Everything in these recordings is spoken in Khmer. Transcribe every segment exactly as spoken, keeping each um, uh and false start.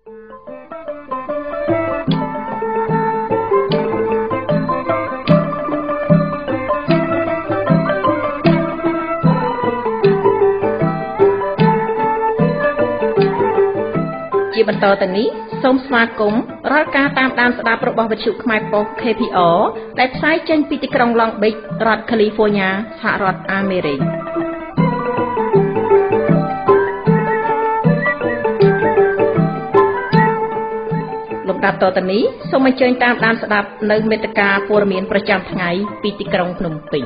ជាបន្តទៅនេះសូមស្វាគមន៍រាល់ការតាមដានស្ដាប់របស់វិទ្យុខ្មែរប៉ុស្តិ៍ K P R ដែលផ្សាយចេញពីទីក្រុង Long Beach រដ្ឋ California សហរដ្ឋអាមេរិកលំដាប់តទៅនេះសូមអញ្ជើញតាមដានស្ដាប់នៅមេត្តាព័ត៌មានប្រចាំថ្ងៃពីទីក្រុងភ្នំពេញ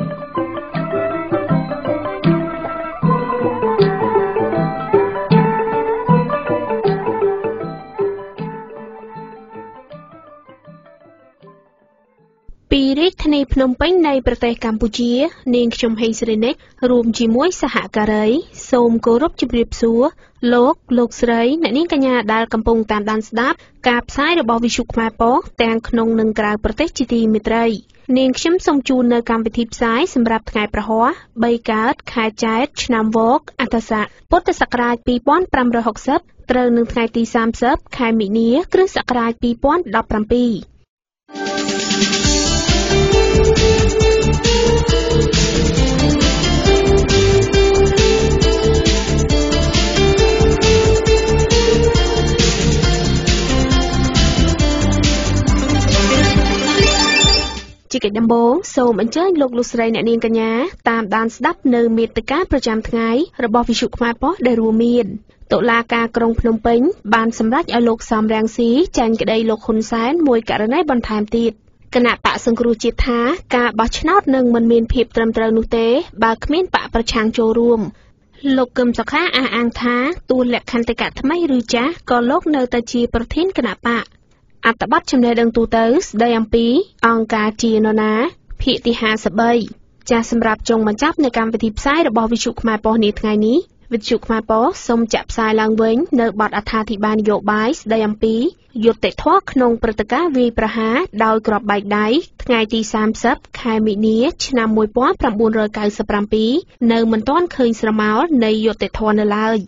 ពីរាជធានីភ្នំពេញនៃប្រទេសកម្ពុជានាងខ្ញុំហេងសេរីនិចរួមជាមួយសហការីសូមគោរពជម្រាបសួរលោកលោកស្រីអ្នកនាងកញ្ញាដែលកំពុងតាមដានស្ដាប់ការផ្សាយរបស់វិទ្យុខ្មែរប៉ុស្តិ៍ទាំងក្នុងនិងក្រៅប្រទេសជាទីមេត្រីនាងខ្ញុំសូមជូននៅកម្មវិធីផ្សាយសម្រាប់ថ្ងៃប្រហ័សបីកើតខែចែកឆ្នាំវកអត្តស័កពុទ្ធសករាជពីរពាន់ប្រាំរយហកសិបត្រូវនឹងថ្ងៃទីសាមសិបខែមីនាគ្រិស្តសករាជពីរពាន់ដប់ប្រាំពីរជាកិច្ចដំបូងសូមអញ្ជើញលោកលោកស្រីអ្នកនាងកញ្ញាតាមដានស្ដាប់នៅមេត្តាប្រចាំថ្ងៃរបស់វិទ្យុខ្មែរប៉ុស្តិ៍ដែលរួមមានតុលាការក្រុងភ្នំពេញបានសម្រេចឲ្យលោកសំរងស៊ីចាញ់ក្តីលោកហ៊ុនសែនមួយករណីបន្ថែមទៀតគណៈបកសង្គ្រោះជាតិថាការបោះឆ្នោតនឹងមិនមានភាពត្រឹមត្រូវនោះទេបើគ្មានបកប្រឆាំងចូលរួមលោកកឹមសុខាអះអាងថាទោះលក្ខន្តិកៈថ្មីឬចាស់ក៏លោកនៅតែជាប្រធានគណៈបកអត្ថបទចំណេះដឹងទូទៅស្ដីអំពីអង្គការជានរណាភាគទីហាសិបបីចាស់សម្រាប់ចុងបញ្ចប់នៃកម្មវិធីផ្សាយរបស់វិទ្យុខ្មែរប៉ុស្តិ៍នាថ្ងៃនេះវិទ្យុខ្មែរប៉ុស្តិ៍សូមចាក់ផ្សាយឡើងវិញនៅបទអត្ថាធិប្បាយនយោបាយស្ដីអំពីយុត្តិធម៌ក្នុងព្រឹត្តិការណ៍វាយប្រហារដោយគ្រាប់បែកដៃថ្ងៃទីសាមសិបខែមីនាឆ្នាំមួយពាន់ប្រាំបួនរយកៅសិបប្រាំពីរនៅមិនទាន់ឃើញស្រមោលនៃយុត្តិធម៌នៅឡើយ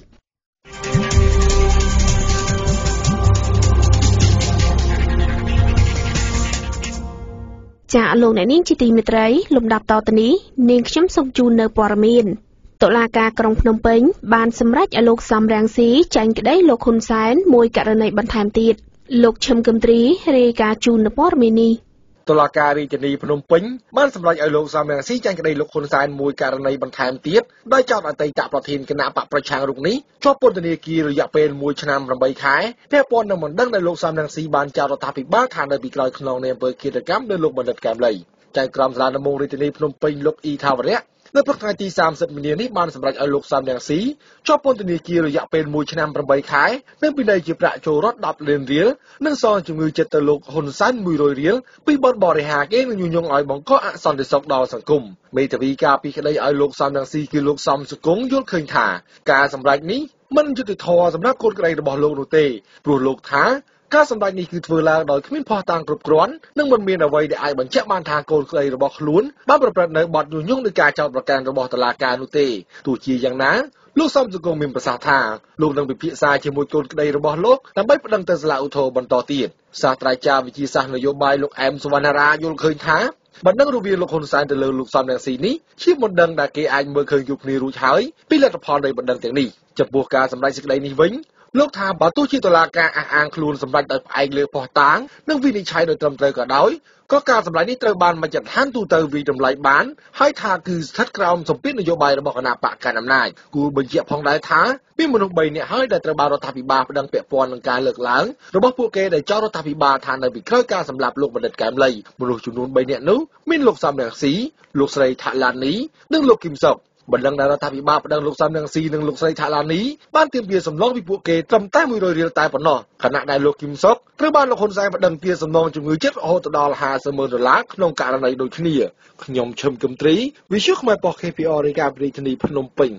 ចាលោកអ្នកនាងជាទីមេត្រីលំដាប់តទៅនេះនាងខ្ញុំសូមជូននៅព័ត៌មានតុលាការក្រុងភ្នំពេញបានសម្រេចឲ្យលោកសំរងស៊ីចាញ់ក្តីលោកហ៊ុនសែនមួយករណីបន្ថែមទៀតលោកឈឹមគឹមទ្រីរាយការណ៍ជូននៅព័ត៌មាននេះតុលាការរាជធានីភ្នំពេញបានសម្រេចឲ្យលោកសំរងស៊ីចាញ់ក្តីលោកហ៊ុនសែនមួយករណីបន្ថែមទៀតដោយចោទអតីតប្រធានគណៈបកប្រឆាំងរូបនេះជាប់ពន្ធនាគាររយៈពេលមួយឆ្នាំប្រាំបីខែពាក់ព័ន្ធនឹងបណ្ដឹងដែលលោកសំរងស៊ីបានចោទរដ្ឋាភិបាលថានៅពីក្រោយខ្នងនៃអំពើឃាតកម្មលើលោកបណ្ឌិតកែមលីចៅក្រមសាលាដំបងរាជធានីភ្នំពេញលោកអ៊ីថាវរៈនៅព្រឹកថ្ងៃទីសាមសិបមីនានេះបានសម្រេចឲ្យលោកសំរងស៊ីជាប់ពន្ធនាគាររយៈពេលមួយឆ្នាំប្រាំបីខែនិងពិន័យជាប្រាក់ចូលរដ្ឋដប់លានរៀលនិងសងជំងឺចិត្តទៅលោកហ៊ុនសែនមួយរយរៀលពីបទបរិហាកេរនិងញុះញង់ឲ្យបង្កអសន្តិសុខដល់សង្គមមេធាវីការពីក្តីឲ្យលោកសំរងស៊ីគឺលោកសំសុគង្គយល់ឃើញថាការសម្រេចនេះមិនយុត្តិធម៌សម្រាប់កូនក្តីរបស់លោកនោះទេព្រោះលោកថាការសម្ដែងនេះគឺធ្វើឡើងដោយគ្មានភស្តុតាងគ្រប់គ្រាន់និងមិនមានអ្វីដែលអាចបញ្ជាក់បានថាកូនក្តីរបស់ខ្លួនបានប្រព្រឹត្តនៅបទញុះញង់ដោយការចោទប្រកាន់របស់តុលាការនោះទេទោះជាយ៉ាងណាលោកសំសុគង្គមានប្រសាសន៍ថាលោកនឹងពិភាក្សាជាមួយកូនក្តីរបស់លោកដើម្បីប្តឹងទៅសាលាឧទ្ធរណ៍បន្តទៀតសាស្ត្រាចារ្យវិទ្យាសាស្ត្រនយោបាយលោកអែមសុវណ្ណារាយល់ឃើញថាបណ្ដឹងរវាងលោកហ៊ុនសែនទៅលើលោកសំរងស៊ីនេះជាបណ្ដឹងដែលគេអាចមើលឃើញគ្រប់គ្នារួចហើយពីលទ្ធផលនៃបណ្ដឹងទាំងនេះចំពោះការសម្ដែងសេចក្តីនេះវិញលោកថាបើទោះជាតុលាការអះអាងខ្លួនសម្រេចដោយផ្អែកលើភស្តុតាងនិងវិនិច្ឆ័យដោយត្រឹមត្រូវក៏ដោយក៏ការសម្ដែងនេះត្រូវបានមជ្ឈដ្ឋានទូទៅវិតម្លៃបានហើយថាគឺស្ថិតក្រោមសម្ពាធនយោបាយរបស់គណៈបកកណ្ដាលអំណាចគួរបញ្ជាក់ផងដែរថាមានមនុស្សបីនាក់ហើយដែលត្រូវបានរដ្ឋាភិបាលប្តឹងពាក់ព័ន្ធនឹងការលើកឡើងរបស់ពួកគេដែលចោទរដ្ឋាភិបាលថានៅពីក្រោយការសម្លាប់លោកបណ្ឌិតកែមលីមនុស្សចំនួនបីនាក់នោះមានលោកសំរងស៊ីលោកស្រីថាឡានីនិងលោកគឹមសុខបណ្ដឹងដែលរដ្ឋាភិបាលប្តឹងលោកសំរងស៊ីនិងលោកស្រីថាឡានីបានទាមទារសំណងពីពួកគេត្រឹមតែមួយរយរៀលតែប៉ុណ្ណោះខណៈដែលលោកគឹមសុខត្រូវបានលោកហ៊ុនសែនប្តឹងទារសំណងជំងឺចិត្តរហូតដល់ห้าสิบម៉ឺនដុល្លារក្នុងករណីដូចគ្នាខ្ញុំឈឹមគឹមទ្រីវិទ្យុខ្មែរប៉ុស្តិ៍ K P R រាយការណ៍ពីរាជធានីភ្នំពេញ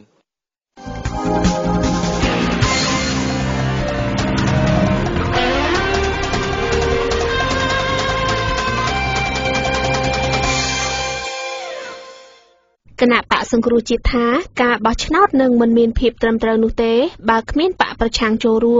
គណៈបកសង្គ្រោះជាតិថាការបោះឆ្នោតនឹងមិនមានភាពត្រឹមត្រូវនោះទេបើគ្មានបកប្រឆាំងចូលរួម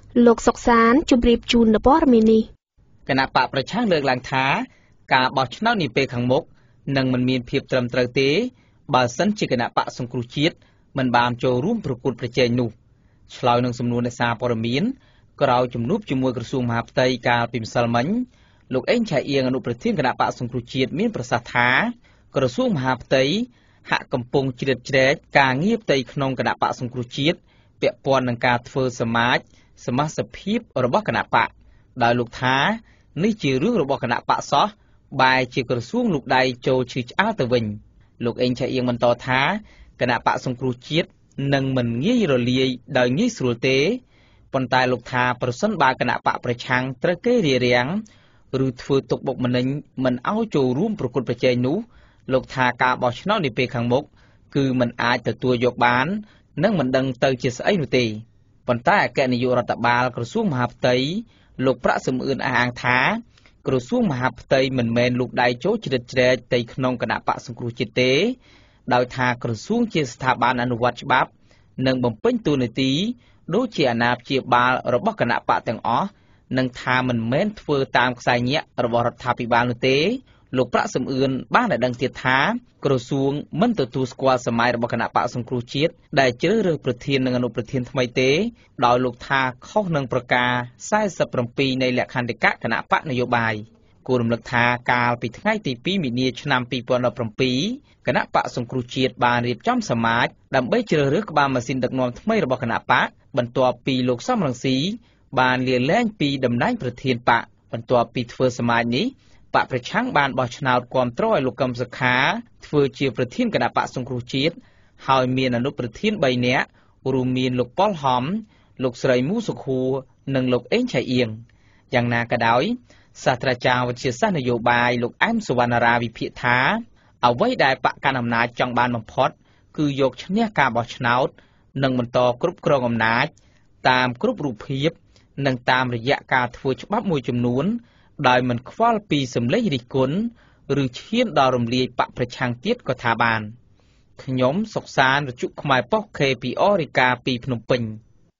លោកសុកសានជម្រាបជូននៅព័ត៌មាននេះគណៈបកប្រឆាំងលើកឡើងថាការបោះឆ្នោតនាពេលខាងមុខនឹងមិនមានភាពត្រឹមត្រូវទេបើសិនជាគណៈបកសង្គ្រោះជាតិមិនបានចូលរួមប្រគល់ប្រជែងនោះឆ្លើយនឹងសំណួរអ្នកសារព័ត៌មានក្រោយជំនួបជាមួយក្រសួងមហាផ្ទៃកាលពីម្សិលមិញលោកអេងឆៃអៀងអនុប្រធានគណៈបកសង្គ្រោះជាតិមានប្រសាសន៍ថាក្រសួងមហាផ្ទៃហាក់កំពុងជ្រៀតជ្រែកការងារផ្ទៃក្នុងគណៈបកសង្គ្រោះជាតិពាក់ព័ន្ធនឹងការធ្វើសមាជសមាជិកភាពរបស់គណៈបកដោយលោកថានេះជារឿងរបស់គណៈបកសោះបែរជាក្រសួងលោកដៃចូលឈឺឆ្អាលទៅវិញលោកអេងឆៃអៀងបន្តថាគណៈបកសង្គ្រោះជាតិនឹងមិនងាយរលាយដោយងាយស្រួលទេប៉ុន្តែលោកថាប្រសិនបើគណៈបកប្រឆាំងត្រូវគេរារាំងឬធ្វើទុកបុកម្នេញមិនឲ្យចូលរួមប្រគល់ប្រជែងនោះលោកថាការបោះឆ្នោតនាពេលខាងមុខគឺមិនអាចទទួលយកបាននិងមិនដឹងទៅជាស្អីនោះទេប៉ុន្តែអគ្គនាយករដ្ឋបាលក្រសួងមហាផ្ទៃលោកប្រាក់សំអឿនអះអាងថាក្រសួងមហាផ្ទៃមិនមែនលោកដៃចូលជ្រៀតជ្រែកទៅក្នុងគណៈបកសង្គ្រោះជាតិទេដោយថាក្រសួងជាស្ថាប័នអនុវត្តច្បាប់និងបំពេញតួនាទីដូចជាអាណាព្យាបាលរបស់គណៈបកទាំងអស់និងថាមិនមែនធ្វើតាមខ្សែញាក់របស់រដ្ឋាភិបាលនោះទេលោកប្រាក់សំអឿនបានឲ្យដឹងទៀតថាក្រសួងមិនទទួលស្គាល់សម័យរបស់គណៈបកសង្គ្រោះជាតិដែលជ្រើសរើសប្រធាននិងអនុប្រធានថ្មីទេដោយលោកថាខុសនឹងប្រការសែសិបប្រាំនៃលក្ខន្តិកៈគណៈបកនយោបាយគួររំលឹកថាកាលពីថ្ងៃទីពីរមីនាឆ្នាំពីរពាន់ដប់ប្រាំពីរគណៈបកសង្គ្រោះជាតិបានរៀបចំសមាជដើម្បីជ្រើសរើសក្បាលម៉ាស៊ីនដឹកនាំថ្មីរបស់គណៈបកបន្ទាប់ពីលោកសំរងស៊ីបានលាលែងពីតំណែងប្រធានបកបន្ទាប់ពីធ្វើសមាជនេះបកប្រឆាំងបានបោះឆ្នោតគាំទ្រឲ្យលោកកឹមសុខាធ្វើជាប្រធានគណៈបកសង្គ្រោះជាតិហើយមានអនុប្រធានបីនាក់រួមមានលោកប៉ុលហំលោកស្រីមូសុខួរនិងលោកអេងឆៃអៀងយ៉ាងណាក៏ដោយសាស្ត្រាចារ្យវិទ្យាសាស្ត្រនយោបាយលោកអែមសុវណ្ណារាវិភាគថាអ្វីដែលបកកណ្ដាលអំណាចចង់បានបំផុតគឺយកឈ្នះការបោះឆ្នោតនិងបន្តគ្រប់គ្រងអំណាចតាមគ្រប់រូបភាពនិងតាមរយៈការធ្វើច្បាប់មួយចំនួនដោយមិនខ្វល់ពីសម្លេងរិះគន់ឬឈានដល់រំលាយបកប្រឆាំងទៀតក៏ថាបានខ្ញុំសុកសានរជុខ្មែរប៉ុស្តិ៍ K P R រាយការណ៍ពីភ្នំពេញ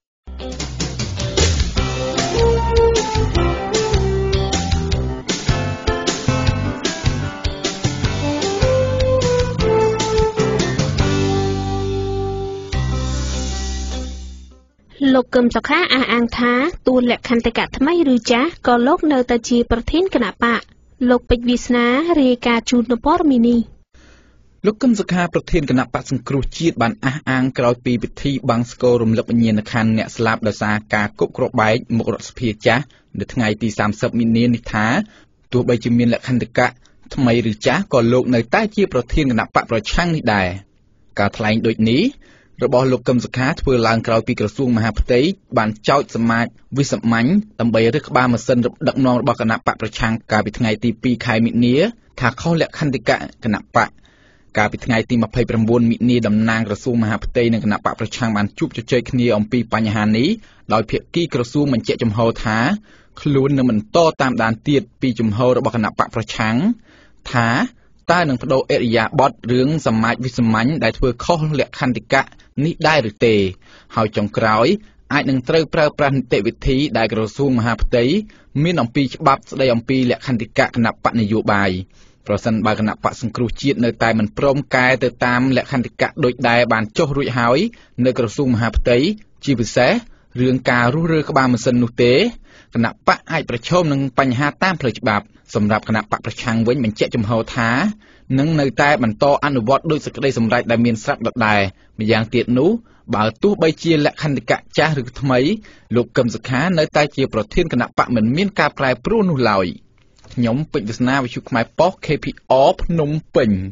លោកកឹមសុខាអះអាងថាតួលក្ខន្តិកៈថ្មីឬចាស់ក៏លោកនៅតែជាប្រធានគណៈបកលោកពេជ្រវាសនារាយការណ៍ជូននៅព័ត៌មាននេះលោកកឹមសុខាប្រធានគណៈបកសង្គ្រោះជាតិបានអះអាងក្រោយពីពិធីបង្សុកូលរំលឹកវិញ្ញាណក្ខន្ធអ្នកស្លាប់ដោយសារការគប់គ្រាប់បែកមុខរដ្ឋសភាចាស់នៅថ្ងៃទីសាមសិបមីនានេះថាទោះបីជាមានលក្ខន្តិកៈថ្មីឬចាស់ក៏លោកនៅតែជាប្រធានគណៈបកប្រឆាំងនេះដែរការថ្លែងដូចនេះរបស់លោកកឹមសុខាធ្វើឡើងក្រោយពីក្រសួងមហាផ្ទៃបានចោទសមាជវិសាមញ្ញដើម្បីរើសក្បាលម៉ាស៊ីនដឹកនាំរបស់គណៈបកប្រឆាំងកាលពីថ្ងៃទីពីរខែមិនិនាថាខុសលក្ខន្តិកៈគណៈបកកាលពីថ្ងៃទីម្ភៃប្រាំបួនមិនិនាតំណាងក្រសួងមហាផ្ទៃនិងគណៈបកប្រឆាំងបានជួបជជែកគ្នាអំពីបញ្ហានេះដោយភាគីក្រសួងបញ្ជាក់ចំហថាខ្លួននឹងបន្តតាមដានទៀតពីចំហរបស់គណៈបកប្រឆាំងថាតើនឹងបដូរអរិយាប័ត្ររឿងសមាជវិសាមញ្ញដែលធ្វើខុសលក្ខន្តិកៈនេះដែរឬទេហើយចុងក្រោយអាចនឹងត្រូវប្រើប្រាស់នីតិវិធីដែលក្រសួងមហាផ្ទៃមានអំពីច្បាប់ស្តីអំពីលក្ខន្តិកៈគណៈបកនយោបាយប្រសិនបើគណៈបកសង្គ្រោះជាតិនៅតែមិនព្រមកែទៅតាមលក្ខន្តិកៈដូចដែលបានចុះរួចហើយនៅក្រសួងមហាផ្ទៃជាពិសេសរឿងការរុះរើក្បាលម៉ាស៊ីននោះទេគណៈបកអាចប្រឈមនឹងបញ្ហាតាមផ្លូវច្បាប់សម្រាប់គណៈបកប្រឆាំងវិញបញ្ជាក់ចំហថានឹងនៅតែបន្តអនុវត្តដោយសេចក្តីសម្រេចដែលមានស្រាប់ដដែលម្យ៉ាងទៀតនោះបើទោះបីជាលក្ខន្តិកៈចាស់ឬថ្មីលោកកឹមសុខានៅតែជាប្រធានគណៈបកមិនមានការប្រែប្រួលនោះឡើយខ្ញុំពេជ្រវាសនាវិទ្យុខ្មែរប៉ុស្តិ៍ K P R ភ្នំពេញ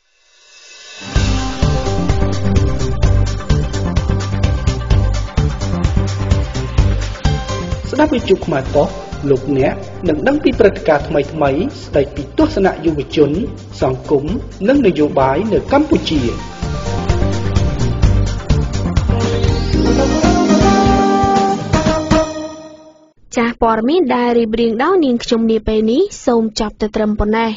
ស្ដាប់វិទ្យុខ្មែរប៉ុស្តិ៍លោកអ្នកនឹងដឹងពីព្រឹត្តិការណ៍ថ្មីៗស្ដីពីទស្សនៈយុវជនសង្គមនិងនយោបាយនៅកម្ពុជាចាស់ព័ត៌មានដែលរៀបរៀងដោយនាងខ្ញុំនាពេលនេះសូមចាប់តែត្រឹមប៉ុណ្ណេះ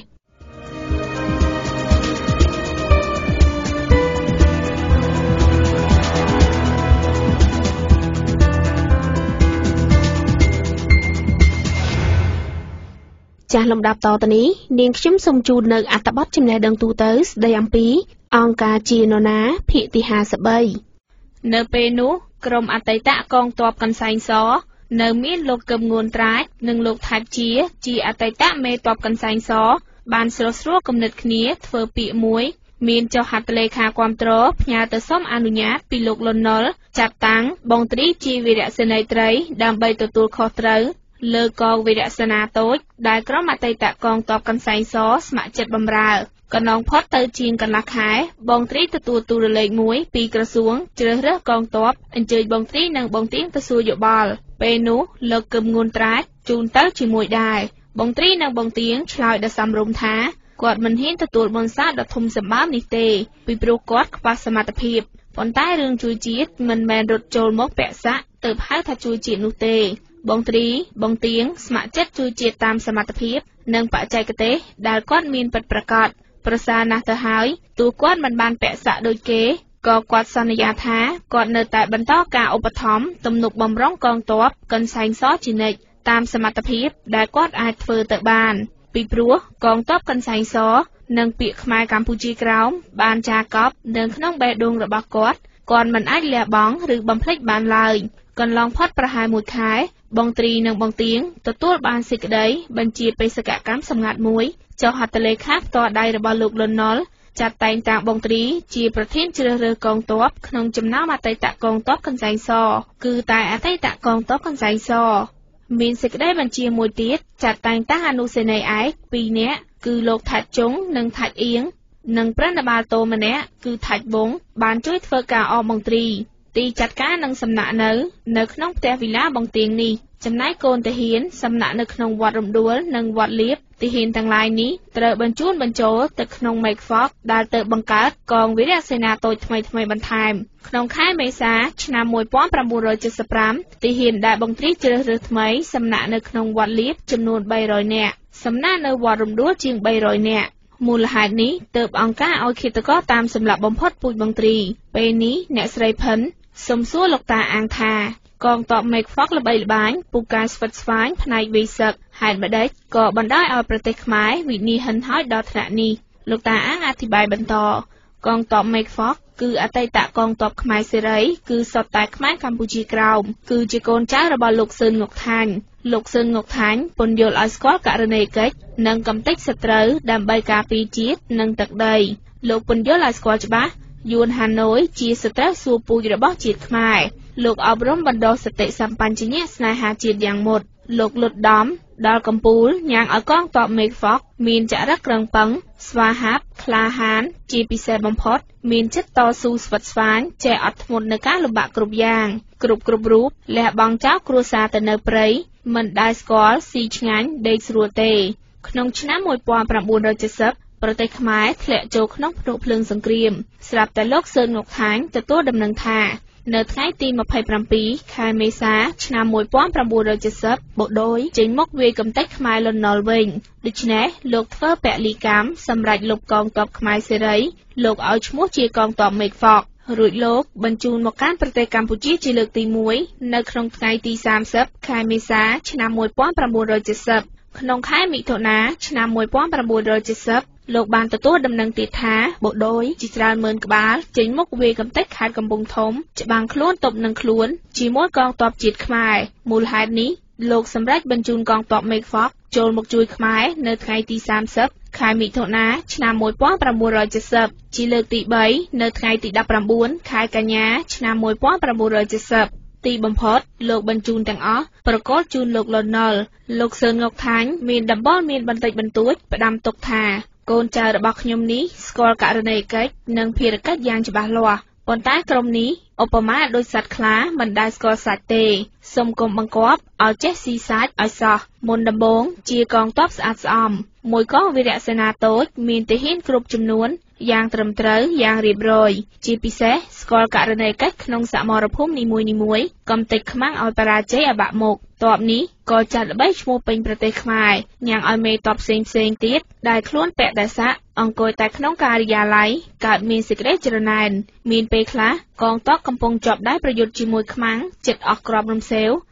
ចាស់លំដាប់តទៅនេះនាងខ្ញុំសូមជូននៅអត្ថបទចំណេះដឹងទូទៅស្ដីអំពីអង្គការជានរណាភាគទីห้าสิบបីនៅពេលនោះក្រុមអតីតកងទ័ពកន្សែងសនៅមានលោកកឹមងួនត្រាចនិងលោកថៃជាជាអតីតមេទ័ពកន្សែងសបានស្រុះស្រួលគំនិតគ្នាធ្វើពាក្យមួយមានចុះហត្ថលេខាគាំទ្រផ្ញើទៅសុំអនុញ្ញាតពីលោកលន់នល់ចាត់តាំងបងត្រីជាវីរសេនីយ៍ត្រីដើម្បីទទួលខុសត្រូវលើកងវីរសេនាតូចដែលក្រុមអតីតកងទ័ពកន្សែងសស្ម័គ្រចិត្តបម្រើកណ្ដងផុតទៅជាងកន្លះខែបងត្រីទទួលទូរលេខមួយពីក្រសួងជ្រើសរើសកងទ័ពអញ្ជើញបងត្រីនិងបងទៀងទៅសួរយោបល់ពេលនោះលោកកឹមងួនត្រាចជូនទៅជាមួយដែរបងត្រីនិងបងទៀងឆ្លើយដោយសមរម្យថាគាត់មិនហ៊ានទទួលបុណ្យស័ក្តិដ៏ធំសម្បើមនេះទេពីព្រោះគាត់ខ្វះសមត្ថភាពប៉ុន្តែរឿងជួយជាតិមិនមែនរត់ចូលមកពាក់ស័ក្តិទៅហៅថាជួយជាតិនោះទេបងត្រីបងទៀងស្ម័គ្រចិត្តជួយជាតិតាមសមត្ថភាពនិងបច្ចេកទេសដែលគាត់មានពិតប្រាកដប្រសើរណាស់ទៅហើយទោះគាត់មិនបានពាក់ស័ក្តិដូចគេក៏គាត់សន្យាថាគាត់នៅតែបន្តការឧបត្ថម្ភទំនុកបម្រុងកងទ័ពកន្សែងសជានិច្ចតាមសមត្ថភាពដែលគាត់អាចធ្វើទៅបានពីព្រោះកងទ័ពកន្សែងសនិងពាក្យខ្មែរកម្ពុជាក្រោមបានចាកប់នៅក្នុងបេះដូងរបស់គាត់គាត់មិនអាចលះបង់ឬបំភ្លេចបានឡើយកន្លងផុតប្រហែលមួយខែបងត្រីនិងបងទៀងទទួលបានសេចក្តីបញ្ជាបេសកកម្មសម្ងាត់មួយចុះហត្ថលេខាផ្ទាល់ដៃរបស់លោកលន់នល់ចាត់តែងតាំងបងត្រីជាប្រធានជ្រើសរើសកងទ័ពក្នុងចំណោមអតីតកងទ័ពកន្សែងសគឺតែអតីតកងទ័ពកន្សែងសមានសេចក្តីបញ្ជាមួយទៀតចាត់តែងតាំងអនុសេនីយ៍ឯកពីរនាក់គឺលោកថាច់ជុងនិងថាច់អៀងនិងប្រណិបាលតូម្នាក់គឺថាច់ប៊ុងបានជួយធ្វើការអបបងត្រីទីចាត់ការនឹងសំណាក់នៅនៅក្នុងផ្ទះវិឡាបងទៀងនេះចំណែកកូនទាហានសំណាក់នៅក្នុងវត្តរំដួលនិងវត្តលៀបទាហានទាំងឡាយនេះត្រូវបញ្ជូនបញ្ចូលទៅក្នុងមេឃហ្វកដែលទៅបង្កើតកងវីរសេនាតូចថ្មីថ្មីបន្ថែមក្នុងខែមេសាឆ្នាំmột nghìn chín trăm bảy mươi lămទាហានដែលបងត្រីជ្រើសរើសថ្មីសំណាក់នៅក្នុងវត្តលៀបចំនួនba trămនាក់សំណាក់នៅវត្តរំដួលជាងba trămនាក់មូលហេតុនេះទើបអង្គការឲ្យឃាតករតាមសម្លាប់បំផុតពូជបងត្រីពេលនេះអ្នកស្រីផិនសុំសួរលោកតាអាងថាកងទ័ពមេឃហ្វកល្បីល្បាញពូកែស្វិតស្វាញផ្នែកវិស័កហេតុម្ដេចក៏បណ្ដាលឲ្យប្រទេសខ្មែរវិនាសហិនហោចដល់ថ្នាក់នេះលោកតាអាងអធិប្បាយបន្តកងទ័ពមេឃហ្វកគឺអតីតកងទ័ពខ្មែរសេរីគឺសុទ្ធតែខ្មែរកម្ពុជាក្រោមគឺជាកូនចៅរបស់លោកសឿនងុកថាញ់លោកសឿនងុកថាញ់ពន្យល់ឲ្យស្គាល់ករណីកិច្ចនិងកំទេចសត្រូវដើម្បីការពារជាតិនិងទឹកដីលោកពន្យល់ឲ្យស្គាល់ច្បាស់យួនហាណូយជាសត្រូវសួរពូជរបស់ជាតិខ្មែរលោកអប់រំបណ្ដុះសតិសម្បញ្ញៈស្នេហាជាតិយ៉ាងមុតលោកលុតដំដល់កំពូលញ៉ាំងឲ្យកងទ័ពមេឃហ្វកមានចរិតក្រឹងប៉ឹងស្វាហាប់ក្លាហានជាពិសេសបំផុតមានចិត្តតស៊ូស្វិតស្វាញចេះអត់ធ្មត់នៅការលំបាកគ្រប់យ៉ាងគ្រប់គ្រប់រូបលះបង់ចោលគ្រួសារទៅនៅព្រៃមិនដែលស្គាល់ស៊ីឆ្ងាញ់ដេកស្រួលទេក្នុងឆ្នាំmột nghìn chín trăm bảy mươiប្រទេសខ្មែរធ្លាក់ចូលក្នុងភ្នក់ភ្លើងសង្គ្រាមស្រាប់តែលោកសឿនងុកថាញ់ទទួលដំណឹងថានៅថ្ងៃទីยี่สิบเจ็ดខែមេសាឆ្នាំmột nghìn chín trăm bảy mươiបូដូចចេញមកវាយកំទេចខ្មែរលន់នល់វិញដូច្នេះលោកធ្វើពលីកម្មសម្រាប់លុបកងទ័ពខ្មែរសេរីលោកឲ្យឈ្មោះជាកងទ័ពមេឃហ្វករួចលោកបញ្ជូនមកកាន់ប្រទេសកម្ពុជាជាលើកទីមួយនៅក្នុងថ្ងៃទីសាមសិបខែមេសាឆ្នាំmột nghìn chín trăm bảy mươiក្នុងខែមិថុនាឆ្នាំmột nghìn chín trăm bảy mươiលោកបានទទួលដំណឹងទៀតថាបូដូចជាច្រើនម៉ឺនក្បាលចេញមកវាយកំទេចខេត្តកំពង់ធំច្បាំងខ្លួនទប់នឹងខ្លួនជាមួយកងទ័ពជាតិខ្មែរមូលហេតុនេះលោកសម្រេចបញ្ជូនកងទ័ពមេឃហ្វកចូលមកជួយខ្មែរនៅថ្ងៃទីសាមសិបខែមិថុនាឆ្នាំmột nghìn chín trăm bảy mươiជាលើកទីបីនៅថ្ងៃទីដប់ប្រាំបួនខែកញ្ញាឆ្នាំmột nghìn chín trăm bảy mươiទីបំផុតលោកបញ្ជូនទាំងអស់ប្រកល់ជូនលោកលន់នល់លោកសឿនងុកថាញ់មានដំបូលមានបន្តិចបន្តួចផ្ដាំទុកថាកូនចៅរបស់ខ្ញុំនេះស្គាល់ករណីកិច្ចនិងភារកិច្ចយ៉ាងច្បាស់លាស់ប៉ុន្តែក្រុមនេះឧបមាដូចសត្វខ្លាមិនដែលស្គាល់សាច់ទេសូមកុំបង្គាប់ឲ្យចេះស៊ីសាច់ឲ្យសោះមុនដំបូងជាកងទ័ពស្អាតស្អំមួយកងវីរសេនាតូចមានទាហានគ្រប់ចំនួនយ៉ាងត្រឹមត្រូវយ៉ាងរៀបរយជាពិសេសស្គាល់ករណីកិច្ចក្នុងសមរភូមិនីមួយៗកំទេចខ្មាំងឲ្យបរាជ័យអបាក់មុខទ័ពនេះក៏ចាត់ល្បីឈ្មោះពេញប្រទេសខ្មែរញ៉ាំងឲ្យមេទ័ពផ្សេងផ្សេងទៀតដែលខ្លួនពាក់តែសាក់អង្គុយតែក្នុងការិយាល័យកើតមានសេចក្តីច្រណែនមានពេលខ្លះកងទ័ពកំពុងជាប់ដៃប្រយុទ្ធជាមួយខ្មាំងចិត្តអស់គ្រាប់រំសេវ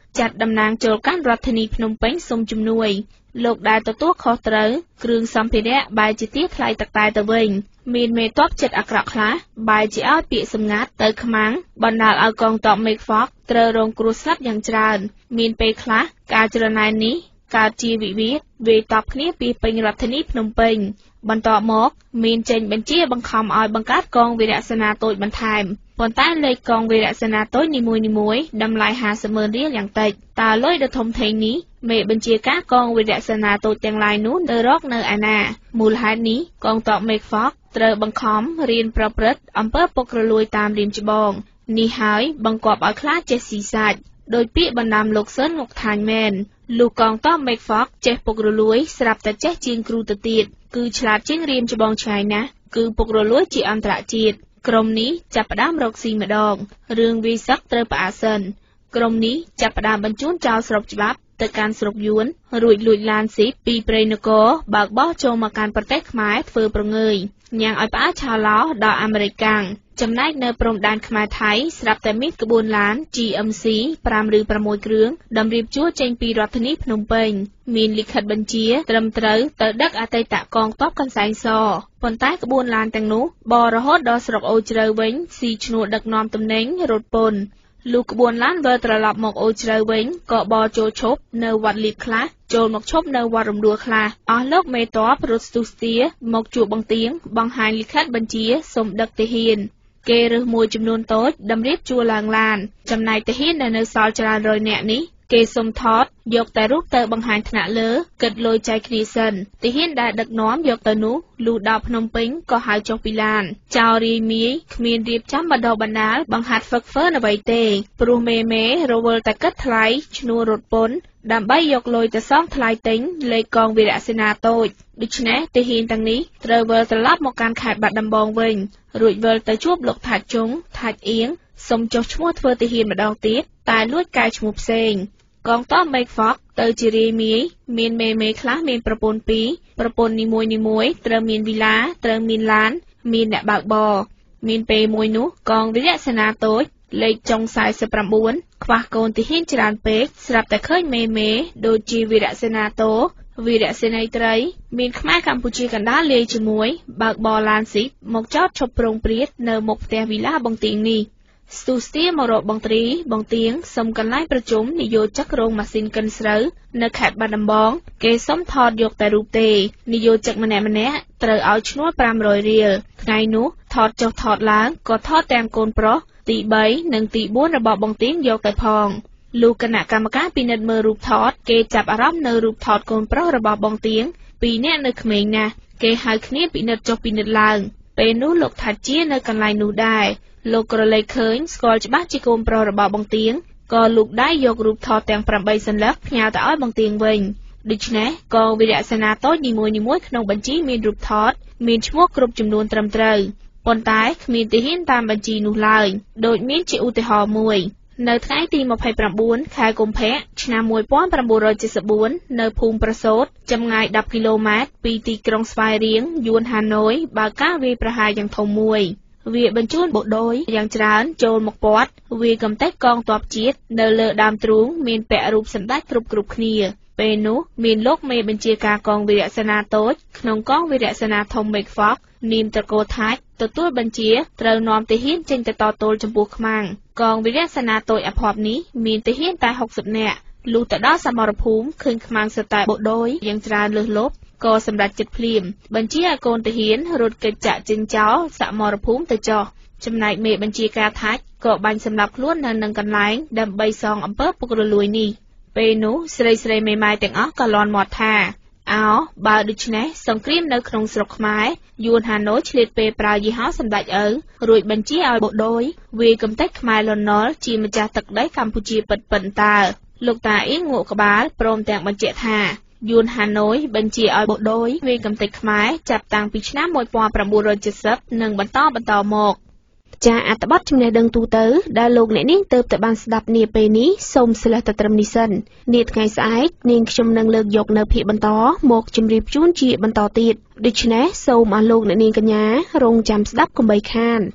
ចាត់តំណាងចូលកាន់រដ្ឋធានីភ្នំពេញសូមជំនួយលោកដែលទទួលខុសត្រូវគ្រឿងសម្ភារៈបែរជាទារថ្លៃទឹកតែទៅវិញមានមេតបចិត្តអាក្រក់ខ្លះបែរជាឲ្យពាក្យសម្ងាត់ទៅខ្មាំងបណ្ដាលឲ្យកងទ័ពមេឃហ្វកត្រូវរងគ្រោះស្លាប់យ៉ាងច្រើនមានពេលខ្លះការច្រណែននេះកើតជាវិវាទវាយតប់គ្នាពីពេញរដ្ឋធានីភ្នំពេញបន្ទាប់មកមានចេញបញ្ជាបង្ខំឲ្យបង្កើតកងវីរៈសេនាតូចបន្ថែមប៉ុន្តែលេខកងវីរៈសេនាតូចនីមួយៗតម្លៃห้าสิบម៉ឺនរៀលយ៉ាងតិចតើលុយដ៏ធំធេងនេះមេបញ្ជាការកងវីរៈសេនាតូចទាំងឡាយនោះទៅរកនៅឯណាមូលហេតុនេះកងទ័ពមេឃហ្វកត្រូវបង្ខំរៀនប្រព្រឹត្តអំពើពុករលួយតាមរៀមច្បងនេះហើយបង្គាប់ឲ្យខ្លាចចេះស៊ីសាច់ដោយពាក្យបណ្ដាំលោកសឿនងកថាញមែនលោកកងទ័ពមេឃហ្វកចេះពុករលួយស្រាប់តែចេះជាងគ្រូទៅទៀតគឺឆ្លាតជាងរៀមច្បងឆ្ងាយណាស់គឺពុករលួយជាអន្តរជាតិក្រុមនេះចាប់ផ្ដើមរកស៊ីម្ដងរឿងវាយសឹកត្រូវផ្អាកសិនក្រុមនេះចាប់ផ្ដើមបញ្ជូនចោលស្រុកច្បាប់ទៅកាន់ស្រុកយួនរួចលួចឡានស៊ីពីព្រៃនគរបើកបោះចូលមកកាន់ប្រទេសខ្មែរធ្វើប្រងើយញ៉ាំងឲ្យផ្អាកឆាឡោដល់អាមេរិកកាំងចំណែកនៅព្រំដែនខ្មែរថៃស្រាប់តែមានក្បួនឡាន G M C ห้าឬหกគ្រឿងតម្រៀបជួរចេញពីរដ្ឋធានីភ្នំពេញមានលិខិតបញ្ជាត្រឹមត្រូវទៅដឹកអតីតកងទ័ពកន្សែងសប៉ុន្តែក្បួនឡានទាំងនោះបររហូតដល់ស្រុកអូជ្រៅវិញស៊ីឈ្នួលដឹកនាំទំនិញរត់ពន្ធលុះក្បួនឡានវិលត្រឡប់មកអូជ្រៅវិញក៏បរចូលឈប់នៅវត្តលៀបខ្លះចូលមកឈប់នៅវត្តរំដួលខ្លះអស់លោកមេតបរត់ស្ទុះស្ទាមកជួបបង្ទៀងបង្ហាញលិខិតបញ្ជាសុំដឹកទាហានគេរើសមួយចំនួនតូចតម្រៀបជួរឡើងឡានចំណែកទាហានដែលនៅសល់ច្រើនរយនាក់នេះគេសុំថតយកតែរូបទៅបង្ហាញថ្នាក់លើគិតលុយចែកគ្នាសិនទាហានដែលដឹកនាំយកទៅនោះលុះដល់ភ្នំពេញក៏ហៅចុះពីឡានចោលរាយមាយគ្មានរៀបចំបណ្ដោះបណ្ដាលបង្ហាត់ហ្វឹកហ្វឺនអ្វីទេព្រោះមេមេរវល់តែគិតថ្លៃឈ្នួលរត់ពន្ធដើម្បីយកលុយទៅសងថ្លៃទិញលេខកងវីរៈសេនាតូចដូច្នេះទាហានទាំងនេះត្រូវវិលត្រឡប់មកកាន់ខេត្តបាត់ដំបងវិញរួចវិលទៅជួបលោកថាច់ជុងថាច់អៀងសុំចុះឈ្មោះធ្វើទាហានម្ដងទៀតតែលួចកែឈ្មោះផ្សេងកងទ័ពមេឃហ្វកទៅជារាយមាយមានមេមេខ្លះមានប្រពន្ធពីរប្រពន្ធនីមួយនីមួយត្រូវមានវីឡាត្រូវមានឡានមានអ្នកបើកបរមានពេលមួយនោះកងវីរៈសេនាតូចលេខចុងสี่สิบเก้าខ្វះកូនទាហានច្រើនពេកស្រាប់តែឃើញមេមេដូចជាវីរៈសេនាតូវីរៈសេនីយ៍ត្រីមានខ្មែរកម្ពុជាកណ្ដាលលាយជាមួយបើកបរឡានស៊ីបមកចតឈប់ប្រងព្រាតនៅមុខផ្ទះវីឡាបង្ទៀងនេះស្ទុះស្ទាមករកបងត្រីបងទៀងសុំកន្លែងប្រជុំនយោជករោងម៉ាស៊ីនកិនស្រូវនៅខេត្តបាត់ដំបងគេសុំថតយកតែរូបទេនយោជកម្នាក់ម្នាក់ត្រូវឲ្យឈ្នួលห้าร้อยរៀលថ្ងៃនោះថតចុះថតឡើងក៏ថតទាំងកូនប្រុសទី3និងទី4របស់បងទៀងយកទៅផងលុះគណៈកម្មការពិនិត្យមើលរូបថតគេចាប់អារម្មណ៍នៅរូបថតកូនប្រុសរបស់បងទៀងពីរនាក់នៅក្មេងណាស់គេហៅគ្នាពិនិត្យចុះពិនិត្យឡើងពេលនោះលោកថាច់ជានៅកន្លែងនោះដែរលោកក្រឡេកឃើញស្គាល់ច្បាស់ជាកូនប្រុសរបស់បងទៀងក៏លូកដៃយករូបថតទាំងប្រាំបីសន្លឹកផ្ញើទៅឲ្យបងទៀងវិញដូច្នេះកងវីរៈសេនាតូចនីមួយៗក្នុងបញ្ជីមានរូបថតមានឈ្មោះគ្រប់ចំនួនត្រឹមត្រូវប៉ុន្តែគ្មានទាហានតាមបញ្ជីនោះឡើយដូចមានជាឧទាហរណ៍មួយនៅថ្ងៃទីยี่สิบเก้าខែកុម្ភៈឆ្នាំmột nghìn chín trăm bảy mươi tưនៅភូមិប្រសូតចម្ងាយដប់គីឡូម៉ែត្រពីទីក្រុងស្វាយរៀងយួនហាណូយបើកការវាយប្រហារយ៉ាងធំមួយវាបញ្ជូនបុដូយយ៉ាងច្រើនចូលមកព័ទ្ធវាកំទេចកងទ័ពជាតិនៅលើដើមទ្រូងមានពាក់រូបសម្ដេចគ្រប់គ្រប់គ្នាពេលនោះមានលោកមេបញ្ជាការកងវីរៈសេនាតូចក្នុងកងវីរៈសេនាធំមេឃហ្វកនាមត្រកូលថាច់ទទួលបញ្ជាត្រូវនាំទាហានចេញទៅតទល់ចំពោះខ្មាំងកងវីរៈសេនាតូចអភ័ព្វនេះមានទាហានតែหกสิบនាក់លុះទៅដល់សមរភូមិឃើញខ្មាំងសតែបុដូយយ៉ាងច្រើនលើសលប់ក៏សម្រេចចិត្តភ្លាមបញ្ជាឲ្យកូនទាហានរត់គេចចាក់ចេញចោលសមរភូមិទៅចោះចំណែកមេបញ្ជាការថាច់ក៏បាញ់សម្លាប់ខ្លួននៅនឹងកន្លែងដើម្បីសងអំពើពុករលួយនេះពេលនោះស្រីស្រីមេម៉ាយទាំងអស់ក៏លាន់មាត់ថាអោបើដូច្នេះសង្គ្រាមនៅក្នុងស្រុកខ្មែរយួនហាណូយឆ្លៀតពេលប្រើយីហោសម្ដេចឪរួចបញ្ជាឲ្យបុដូយវាយកំទេចខ្មែរលន់នល់ជាម្ចាស់ទឹកដីកម្ពុជាពិតពិតតើលោកតាអៀងងក់ក្បាលព្រមទាំងបញ្ជាក់ថាយួនហាណូយបញ្ជាឲ្យបុដូយវាយកំទេចខ្មែរចាប់តាំងពីឆ្នាំmột nghìn chín trăm bảy mươiនិងបន្តបន្តមកចាអត្ថបទចំណេះដឹងទូទៅដែលលោកអ្នកនាងទៅតែបានស្ដាប់នាពេលនេះសូមស្លេះតែត្រឹមនេះសិននាថ្ងៃស្អែកនាងខ្ញុំនឹងលើកយកនៅភាគបន្តមកជម្រាបជូនជាបន្តទៀតដូច្នេះសូមអស់លោកអ្នកនាងកញ្ញារងចាំស្ដាប់កុំបីខាន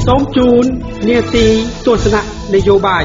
សូមជូននាទីទស្សនៈនយោបាយ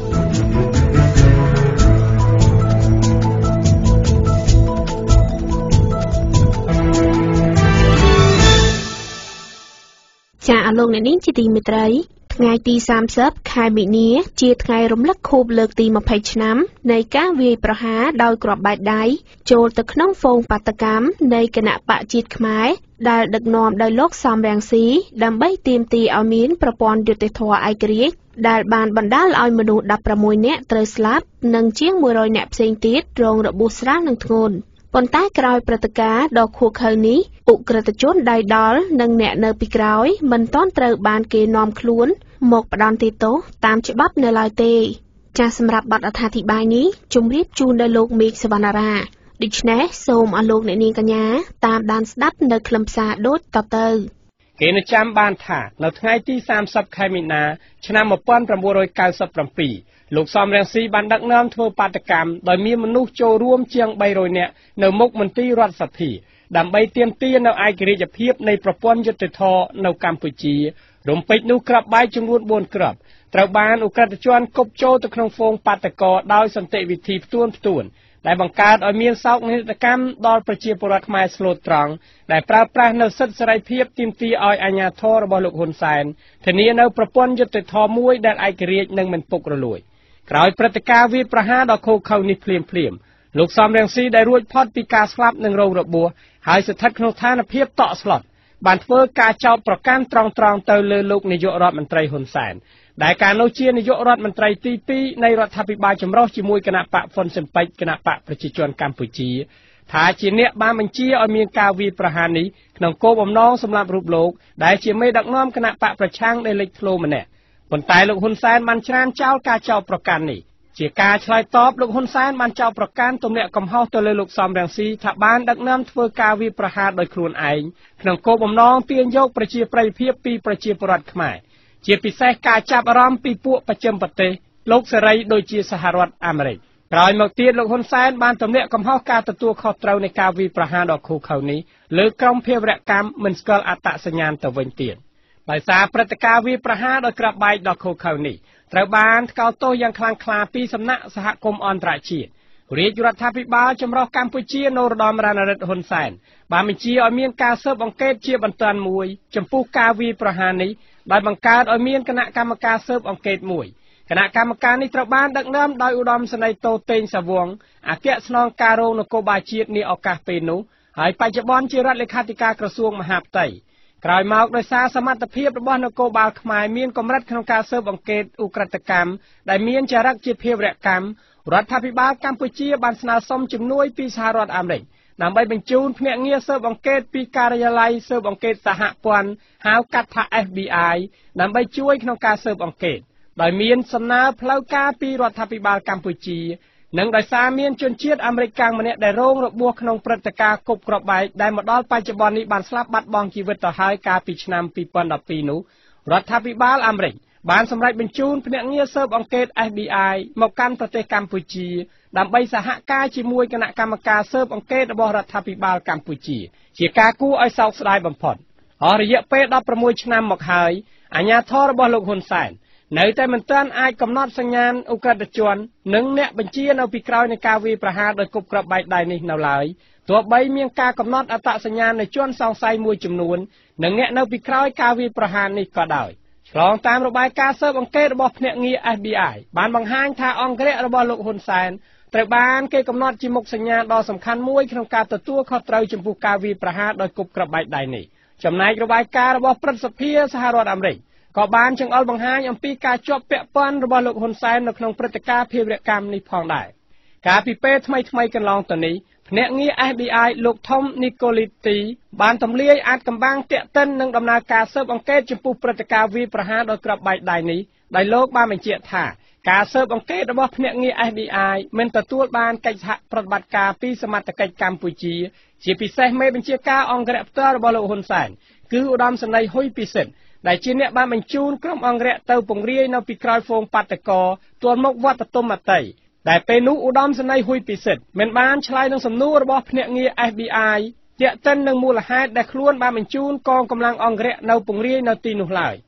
ចាអលោកអ្នកនាងជាទីមេត្រីថ្ងៃទីសាមសិបខែមីនាជាថ្ងៃរំលឹកខួបលើកទីម្ភៃឆ្នាំនៃការវាយប្រហារដោយគ្រាប់បែកដៃចូលទៅក្នុងហ្វូងបាតកម្មនៃគណៈបកជាតិខ្មែរដែលដឹកនាំដោយលោកសំរងស៊ីដើម្បីទាមទារឲ្យមានប្រព័ន្ធយុត្តិធម៌ឯករាជ្យដែលបានបណ្ដាលឲ្យមនុស្សដប់ប្រាំមួយនាក់ត្រូវស្លាប់និងជាងមួយរយនាក់ផ្សេងទៀតរងរបួសស្រាលនិងធ្ងន់ប៉ុន្តែក្រោយព្រឹត្តិការណ៍ដ៏ឃោរឃៅនេះឧក្រិដ្ឋជនដៃដល់និងអ្នកនៅពីក្រោយមិនទាន់ត្រូវបានគេនាំខ្លួនមកផ្ដន្ទាទោសតាមច្បាប់នៅឡើយទេចាសសម្រាប់បទអត្ថាធិប្បាយនេះជម្រាបជូនដល់លោកមេឃសវណ្ណារាដូច្នេះសូមអស់លោកអ្នកនាងកញ្ញាតាមដានស្ដាប់នៅខ្លឹមសារដូចតទៅគេនៅចាំបានថានៅថ្ងៃទីសាមសិបខែមីនាឆ្នាំmột nghìn chín trăm chín mươi bảyលោកសំរងស៊ីបានដឹកនាំធ្វើបាតកម្មដោយមានមនុស្សចូលរួមជាងបីរយនាក់នៅមុខមន្ទីររដ្ឋសភាដើម្បីទាមទារនៅឯករាជ្យភាពនៃប្រព័ន្ធយុត្តិធម៌នៅកម្ពុជារំពេចនោះក្របបែកចំនួនបួនគ្រាប់ត្រូវបានឧក្រិដ្ឋជនគប់ចូលទៅក្នុងហ្វូងបាតកោដោយសន្តិវិធីផ្ទួនផ្ទួនដែលបង្កើតឲ្យមានសោកនាដកម្មដល់ប្រជាពលរដ្ឋខ្មែរស្លូតត្រង់ដែលប្រើប្រាស់នៅសិទ្ធិសេរីភាពទាមទារឲ្យអាជ្ញាធររបស់លោកហ៊ុនសែនធានានៅប្រព័ន្ធយុត្តិធម៌មួយដែលឯករាជ្យនិងមិនពុករលួយក្រោយព្រឹត្តិការណ៍វាយប្រហារដ៏ឃោរឃៅនេះភ្លាមភ្លាមលោកសំរងស៊ីដែលរួចផុតពីការស្លាប់និងរងរបួសហើយស្ថិតក្នុងស្ថានភាពតក់ស្លុតបានធ្វើការចោទប្រកាន់ត្រង់ត្រង់ទៅលើលោកនាយករដ្ឋមន្ត្រីហ៊ុនសែនដែលកាលនោះជានាយករដ្ឋមន្ត្រីទីពីរនៃរដ្ឋាភិបាលចម្រុះជាមួយគណៈបកហ្វុនស៊ិនប៉ិចគណៈបកប្រជាជនកម្ពុជាថាជាអ្នកបានបញ្ជាឲ្យមានការវាយប្រហារនេះក្នុងគោលបំណងសម្រាប់រូបលោកដែលជាមេដឹកនាំគណៈបកប្រឆាំងដែលលេចធ្លោម្នាក់ប៉ុន្តែលោកហ៊ុនសែនបានច្រានចោលការចោទប្រកាន់នេះជាការឆ្លើយតបលោកហ៊ុនសែនបានចោទប្រកាន់ទម្លាក់កំហុសទៅលើលោកសំរងស៊ីថាបានដឹកនាំធ្វើការវាយប្រហារដោយខ្លួនឯងក្នុងគោលបំណងទាញយកប្រជាប្រិយភាពពីប្រជាពលរដ្ឋខ្មែរជាពិសេសការចាប់អារម្មណ៍ពីពួកបច្ចឹមប្រទេសលោកសេរីដូចជាសហរដ្ឋអាមេរិកក្រោយមកទៀតលោកហ៊ុនសែនបានទម្លាក់កំហុសការទទួលខុសត្រូវនៃការវាយប្រហារដ៏ឃោរឃៅនេះលើក្រុមភេរវកម្មមិនស្គាល់អត្តសញ្ញាណទៅវិញទៀតដោយសារព្រឹត្តិការណ៍វាយប្រហារដោយក្របបែកដ៏ឃោរឃៅនេះត្រូវបានថ្កោលទោសយ៉ាងខ្លាំងក្លាពីសំណាក់សហគមន៍អន្តរជាតិរាជរដ្ឋាភិបាលចម្រុះកម្ពុជានរោត្តមរណរដ្ឋហ៊ុនសែនបានបញ្ជាឲ្យមានការស៊ើបអង្កេតជាបន្ទាន់មួយចំពោះការវាយប្រហារនេះដោយបង្កើតឲ្យមានគណៈកម្មការស៊ើបអង្កេតមួយគណៈកម្មការនេះត្រូវបានដឹកនាំដោយឧត្តមសេនីយ៍តូតេងសាវងអគ្គស្នងការរងនគរបាលជាតិនាឱកាសពេលនោះហើយបច្ចុប្បន្នជារដ្ឋលេខាធិការក្រសួងមហាផ្ទៃក្រោយមកដោយសារសមត្ថភាពរបស់នគរបាលខ្មែរមានកម្រិតក្នុងការស៊ើបអង្កេតឧក្រិដ្ឋកម្មដែលមានចរិតជាភេរវកម្មរដ្ឋាភិបាលកម្ពុជាបានស្នើសុំជំនួយពីសហរដ្ឋអាមេរិកដើម្បីបញ្ជូនភ្នាក់ងារស៊ើបអង្កេតពីការិយាល័យស៊ើបអង្កេតសហព័ន្ធហៅកាត់ថា F B I ដើម្បីជួយក្នុងការស៊ើបអង្កេតដោយមានសំណើផ្លូវការពីរដ្ឋាភិបាលកម្ពុជានិងដោយសារមានជនជាតិអាមេរិកកាំងម្នាក់ដែលរងរបួសក្នុងព្រឹត្តិការណ៍គប់គ្រាប់បែកដែលមកដល់បច្ចុប្បន្ននេះបានស្លាប់បាត់បង់ជីវិតទៅហើយកាលពីឆ្នាំពីរពាន់ដប់ពីរនោះរដ្ឋាភិបាលអាមេរិកបានសម្រេចបញ្ជូនភ្នាក់ងារស៊ើបអង្កេត F B I មកកាន់ប្រទេសកម្ពុជាដើម្បីសហការជាមួយគណៈកម្មការស៊ើបអង្កេតរបស់រដ្ឋាភិបាលកម្ពុជាជាការគួរឲ្យសោកស្ដាយបំផុតអស់រយៈពេលដប់ប្រាំមួយឆ្នាំមកហើយអាជ្ញាធររបស់លោកហ៊ុនសែននៅតែមិនទាន់អាចកំណត់សញ្ញាណឧក្រិដ្ឋជននិងអ្នកបញ្ជានៅពីក្រោយនៃការវាយប្រហារដោយគប់គ្រាប់បែកដៃនេះនៅឡើយទោះបីមានការកំណត់អត្តសញ្ញាណនៃជនសង្ស័យមួយចំនួននិងអ្នកនៅពីក្រោយការវាយប្រហារនេះក៏ដោយឆ្លងតាមរបាយការណ៍ស៊ើបអង្កេតរបស់ភ្នាក់ងារ F B I បានបង្ហាញថាអង្គរៈរបស់លោកហ៊ុនសែនត្រូវបានគេកំណត់ជាមុខសញ្ញាដ៏សំខាន់មួយក្នុងការទទួលខុសត្រូវចំពោះការវាយប្រហារដោយគប់គ្រាប់បែកដៃនេះចំណែករបាយការណ៍របស់ព្រឹទ្ធសភាសហរដ្ឋអាមេរិកក៏បានចង្អុលបង្ហាញអំពីការជាប់ពាក់ព័ន្ធរបស់លោកហ៊ុនសែននៅក្នុងព្រឹត្តិការណ៍ភេរវកម្មនេះផងដែរកាលពីពេលថ្មីថ្មីកន្លងទៅនេះភ្នាក់ងារ F B I លោកថុំនីកូលីទីបានទម្លាយអាចកម្បាំងតាក់ទិននឹងដំណើរការស៊ើបអង្កេតចំពោះព្រឹត្តិការណ៍វាយប្រហារដោយគ្រាប់បែកដៃនេះដោយលោកបានបញ្ជាក់ថាការស៊ើបអង្កេតរបស់ភ្នាក់ងារ F B I មិនទទួលបានកិច្ចសហប្រតិបត្តិការពីសមត្ថកិច្ចកម្ពុជាជាពិសេសមេបញ្ជាការអង្គរៈផ្ទាល់របស់លោកហ៊ុនសែនគឺឧត្តមសេនីយ៍ហ៊ុយពិសិដ្ឋដែលជាអ្នកបានបញ្ជូនក្រុមអង្គរៈទៅពង្រាយនៅពីក្រោយហ្វូងបាតកោទាល់មុខវត្តបទុមវតីដែលពេលនោះឧត្តមសេនីយ៍ហ៊ុយពិសិដ្ឋមិនបានឆ្លើយនឹងសំណួររបស់ភ្នាក់ងារ F B I ទាក់ទិននឹងមូលហេតុដែលខ្លួនបានបញ្ជូនកងកម្លាំងអង្គរៈនៅពង្រាយនៅទីនោះឡើយ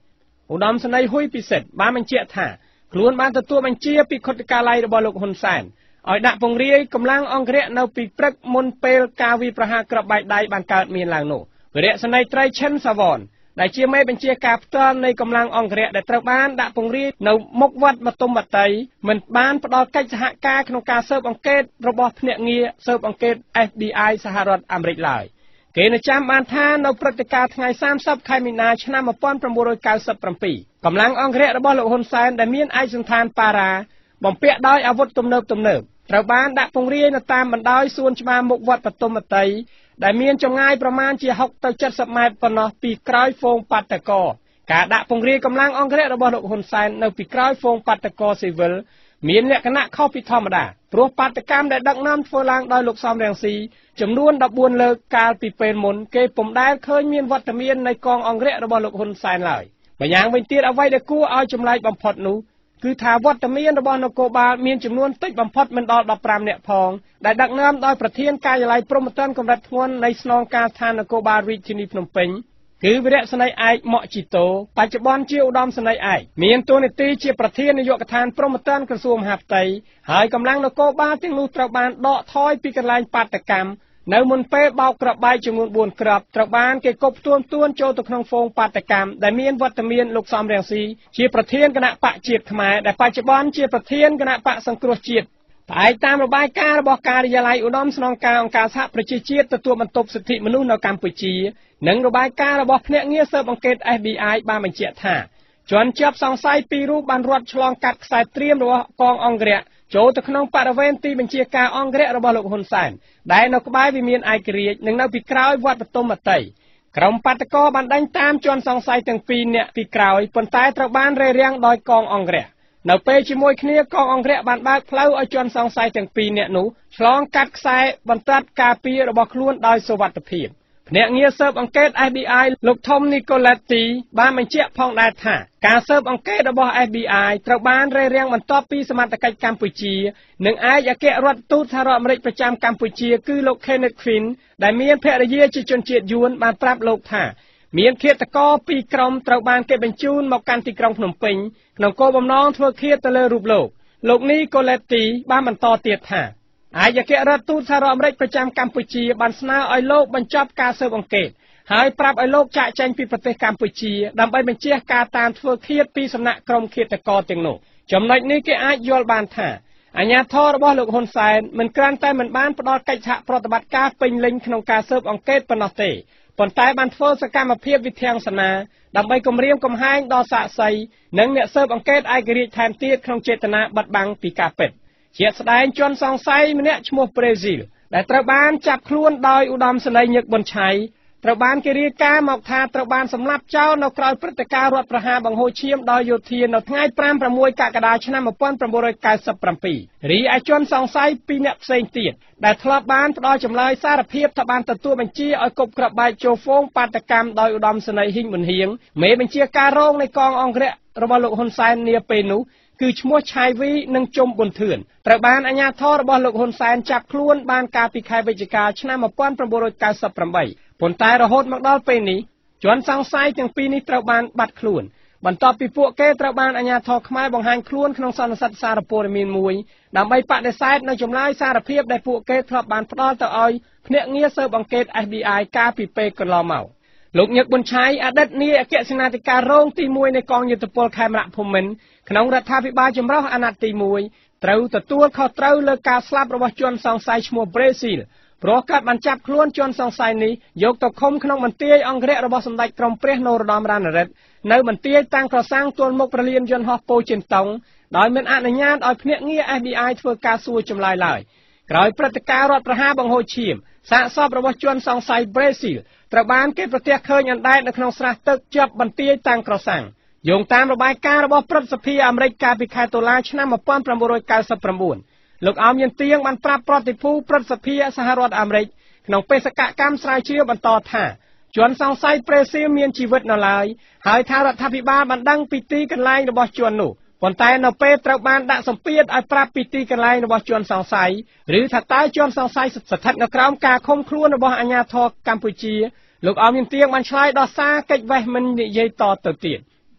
ឧត្តមសេនីយ៍ហ៊ុយពិសិដ្ឋបានបញ្ជាក់ថាខ្លួនបានទទួលបញ្ជាពីខុទ្ទកាល័យរបស់លោកហ៊ុនសែនឲ្យដាក់ពង្រាយកម្លាំងអង្គរៈនៅពីព្រឹកមុនពេលការវាយប្រហារគ្រាប់បែកដៃបានកើតមានឡើងនោះវីរៈសេនីយ៍ត្រីឈិនសាវ៉នដែលជាមេបញ្ជាការផ្ទាល់នៃកម្លាំងអង្គរៈដែលត្រូវបានដាក់ពង្រាយនៅមុខវត្តបតុមវតីមិនបានផ្ដល់កិច្ចសហការក្នុងការស៊ើបអង្កេតរបស់ភ្នាក់ងារស៊ើបអង្កេត F B I សហរដ្ឋអាមេរិកឡើយគេនៅចាំបានថានៅព្រឹត្តិការណ៍ថ្ងៃសាមសិបខែមីនាឆ្នាំmột nghìn chín trăm chín mươi bảyកម្លាំងអង្គរៈរបស់លោកហ៊ុនសែនដែលមានឯកសណ្ឋានប៉ារ៉ាបំពាក់ដោយអាវុធទំនើបទំនើបត្រូវបានដាក់ពង្រាយនៅតាមបណ្ដោយសួនច្បារមុខវត្តបតុមវតីដែលមានចម្ងាយប្រមាណជាหกទៅเจ็ดสิบម៉ែត្រប៉ុណ្ណោះពីក្រោយហ្វូងបាតកោការដាក់ពង្រាយកម្លាំងអង្គរៈរបស់លោកហ៊ុនសែននៅពីក្រោយហ្វូងបាតកោស៊ីវិលមានលក្ខណៈខុសពីធម្មតាព្រោះបាតកម្មដែលដឹកនាំធ្វើឡើងដោយលោកសំរងស៊ីចំនួនដប់បួនលើកកាលពីពេលមុនគេពុំដែលឃើញមានវត្តមាននៃកងអង្គរៈរបស់លោកហ៊ុនសែនឡើយម្យ៉ាងវិញទៀតអ្វីដែលគួរឲ្យចម្លែកបំផុតនោះគឺថាវត្តមានរបស់នគរបាលមានចំនួនតិចបំផុតមិនដល់ដប់ប្រាំនាក់ផងដែលដឹកនាំដោយប្រធានការិយាល័យព្រំប្រទានកម្រិតធ្ងន់នៃស្នងការស្ថាននគរបាលរាជធានីភ្នំពេញគឺវីរៈសេនីយ៍ឯកម៉ាក់ជីតូបច្ចុប្បន្នជាឧត្តមសេនីយ៍ឯកមានតួនាទីជាប្រធាននាយកដ្ឋានព្រំប្រទានក្រសួងមហាផ្ទៃហើយកម្លាំងនគរបាលទាំងនោះត្រូវបានដកថយពីកន្លែងបាតកម្មនៅមុនពេលបោកគ្រាប់បែកចំនួនបួនគ្រាប់ត្រូវបានគេគប់ផ្ទួនផ្ទួនចូលទៅក្នុងហ្វូងបាតកម្មដែលមានវត្តមានលោកសំរងស៊ីជាប្រធានគណៈបកជាតិខ្មែរដែលបច្ចុប្បន្នជាប្រធានគណៈបកសង្គ្រោះជាតិផ្អែកតាមរបាយការណ៍របស់ការិយាល័យឧត្តមស្នងការអង្គការសហប្រជាជាតិទទួលបន្ទុកសិទ្ធិមនុស្សនៅកម្ពុជានិងរបាយការណ៍របស់ភ្នាក់ងារស៊ើបអង្កេត F B I បានបញ្ជាក់ថាជាន់ជាប់សង្ស័យពីររូបបានរត់ឆ្លងកាត់ខ្សែត្រៀមរបស់កងអង្គរៈចូលទៅក្នុងបរិវេណទីបញ្ជាការអង្គរៈរបស់លោកហ៊ុនសែនដែលនៅក្បែរវិមានឯករាជ្យនិងនៅពីក្រោយវត្តបតុមវតីក្រុមបាតកោបានដេញតាមជាន់សង្ស័យទាំងពីរនាក់ពីក្រោយប៉ុន្តែត្រូវបានរារាំងដោយកងអង្គរៈនៅពេលជាមួយគ្នាកងអង្គរៈបានបើកផ្លូវឲ្យជាន់សង្ស័យទាំងពីរនាក់នោះឆ្លងកាត់ខ្សែបន្ទាត់ការពាររបស់ខ្លួនដោយសុវត្ថិភាពភ្នាក់ងារស៊ើបអង្កេត F B I លោកថុំនីកូឡេតទីបានបញ្ជាក់ផងដែរថាការស៊ើបអង្កេតរបស់ F B I ត្រូវបានរារាំងបន្ទាប់ពីសមត្ថកិច្ចកម្ពុជានិងឯកអគ្គរដ្ឋទូតសហរដ្ឋអាមេរិកប្រចាំកម្ពុជាគឺលោក Kenneth Quinn ដែលមានភរិយាជាជនជាតិយួនបានប្រាប់លោកថាមានឃាតករពីរក្រុមត្រូវបានគេបញ្ជូនមកកាន់ទីក្រុងភ្នំពេញក្នុងគោលបំណងធ្វើឃាតទៅលើរូបលោកលោកនីកូឡេតទីបានបន្តទៀតថាឯកអគ្គរដ្ឋទូតសហរដ្ឋអាមេរិកប្រចាំកម្ពុជាបានស្នើឲ្យលោកបញ្ចប់ការស៊ើបអង្កេតហើយប្រាប់ឲ្យលោកចាកចេញពីប្រទេសកម្ពុជាដើម្បីបញ្ជាការតាមធ្វើឃាតពីសំណាក់ក្រុមឃាតករទាំងនោះចំណុចនេះគេអាចយល់បានថាអាជ្ញាធររបស់លោកហ៊ុនសែនមិនគ្រាន់តែមិនបានផ្ដល់កិច្ចសហប្រតិបត្តិការពេញលេញក្នុងការស៊ើបអង្កេតប៉ុណ្ណោះទេប៉ុន្តែបានធ្វើសកម្មភាពវិធានសនាដើម្បីគំរាមកំហែងដល់សាក្សីនិងអ្នកស៊ើបអង្កេតឯករាជ្យថែមទៀតក្នុងចេតនាបិទបាំងពីការពិតជាស្ដែងជនសង្ស័យម្នាក់ឈ្មោះប្រេស៊ីលដែលត្រូវបានចាប់ខ្លួនដោយឧត្តមសេនីយ៍ញឹកប៊ុនឆៃត្រូវបានគេរាយការណ៍មកថាត្រូវបានសម្លាប់ចោលនៅក្រៅព្រឹត្តិការណ៍រដ្ឋប្រហារបង្ហូរឈាមដោយយោធានៅថ្ងៃប្រាំប្រាំមួយកក្កដាឆ្នាំmột nghìn chín trăm chín mươi bảyរីឯជនសង្ស័យពីរនាក់ផ្សេងទៀតដែលធ្លាប់បានផ្ដល់ចម្លើយសារភាពថាបានទទួលបញ្ជាឲ្យគប់គ្រាប់បែកចូលហ្វូងបាតកម្មដោយឧត្តមសេនីយ៍ហ៊ីងប៊ុនហៀងមេបញ្ជាការរងនៃកងអង្គរៈរបស់លោកហ៊ុនសែននាពេលនោះគឺឈ្មោះឆៃវីនិងជុំប៊ុនធឿនត្រូវបានអាជ្ញាធររបស់លោកហ៊ុនសែនចាប់ខ្លួនបានកាលពីខែវិច្ឆិកាឆ្នាំmột nghìn chín trăm chín mươi támប៉ុន្តែរហូតមកដល់ពេលនេះជនសង្ស័យទាំងពីរនេះត្រូវបានបាត់ខ្លួនបន្ទាប់ពីពួកគេត្រូវបានអាជ្ញាធរខ្មែរបង្ហាញខ្លួនក្នុងសន្និសីទសារព័ត៌មានមួយដើម្បីបដិសេធនៅចម្លើយសារភាពដែលពួកគេធ្លាប់បានផ្ដល់ទៅឲ្យភ្នាក់ងារស៊ើបអង្កេត F B I កាលពីពេលកន្លងមកលោកញឹកប៊ុនឆៃអតីតនាយអគ្គសេនាធិការរងទីមួយនៃកងយុទ្ធពលខេមរៈភូមិន្ទក្នុងរដ្ឋាភិបាលចម្រុះអាណត្តិទីមួយត្រូវទទួលខុសត្រូវលើការស្លាប់របស់ជនសង្ស័យឈ្មោះប្រេស៊ីលព្រោះគាត់បានចាប់ខ្លួនជនសង្ស័យនេះយកទៅឃុំក្នុងមន្ទីរអង្គរៈរបស់សម្ដេចក្រមព្រះនរោត្តមរណរដ្ឋនៅមន្ទីរតាំងក្រសាំងទល់មុខប្រលានយន្តហោះពោធិ៍ចិនតុងដោយមិនអនុញ្ញាតឲ្យភ្នាក់ងារ F B I ធ្វើការសួរចម្លើយឡើយក្រោយព្រឹត្តិការណ៍រដ្ឋប្រហារបង្ហូរឈាមសាកសពរបស់ជនសង្ស័យប្រេស៊ីលត្រូវបានគេប្រទះឃើញអណ្ដែតនៅក្នុងស្រះទឹកជាប់បន្ទាយតាំងក្រសាំងយោងតាមរបាយការណ៍របស់ព្រឹទ្ធសភាអាមេរិកកាលពីខែតុលាឆ្នាំmột nghìn chín trăm chín mươi chínលោកអមយន្ទៀងបានប្រាប់ប្រតិភូព្រឹទ្ធសភាសហរដ្ឋអាមេរិកក្នុងបេសកកម្មស្រាវជ្រាវបន្តថាជនសង្ស័យប្រេស៊ីលមានជីវិតនៅឡើយហើយថារដ្ឋាភិបាលបានដឹងពីទីកន្លែងរបស់ជននោះប៉ុន្តែនៅពេលត្រូវបានដាក់សម្ពាធឲ្យប្រាប់ពីទីកន្លែងរបស់ជនសង្ស័យឬថាតើជនសង្ស័យស្ថិតនៅក្រោមការឃុំខ្លួនរបស់អាជ្ញាធរកម្ពុជាលោកអមយន្ទៀងបានឆ្លើយដោះសារកិច្ចវេះមិននិយាយតទៅទៀត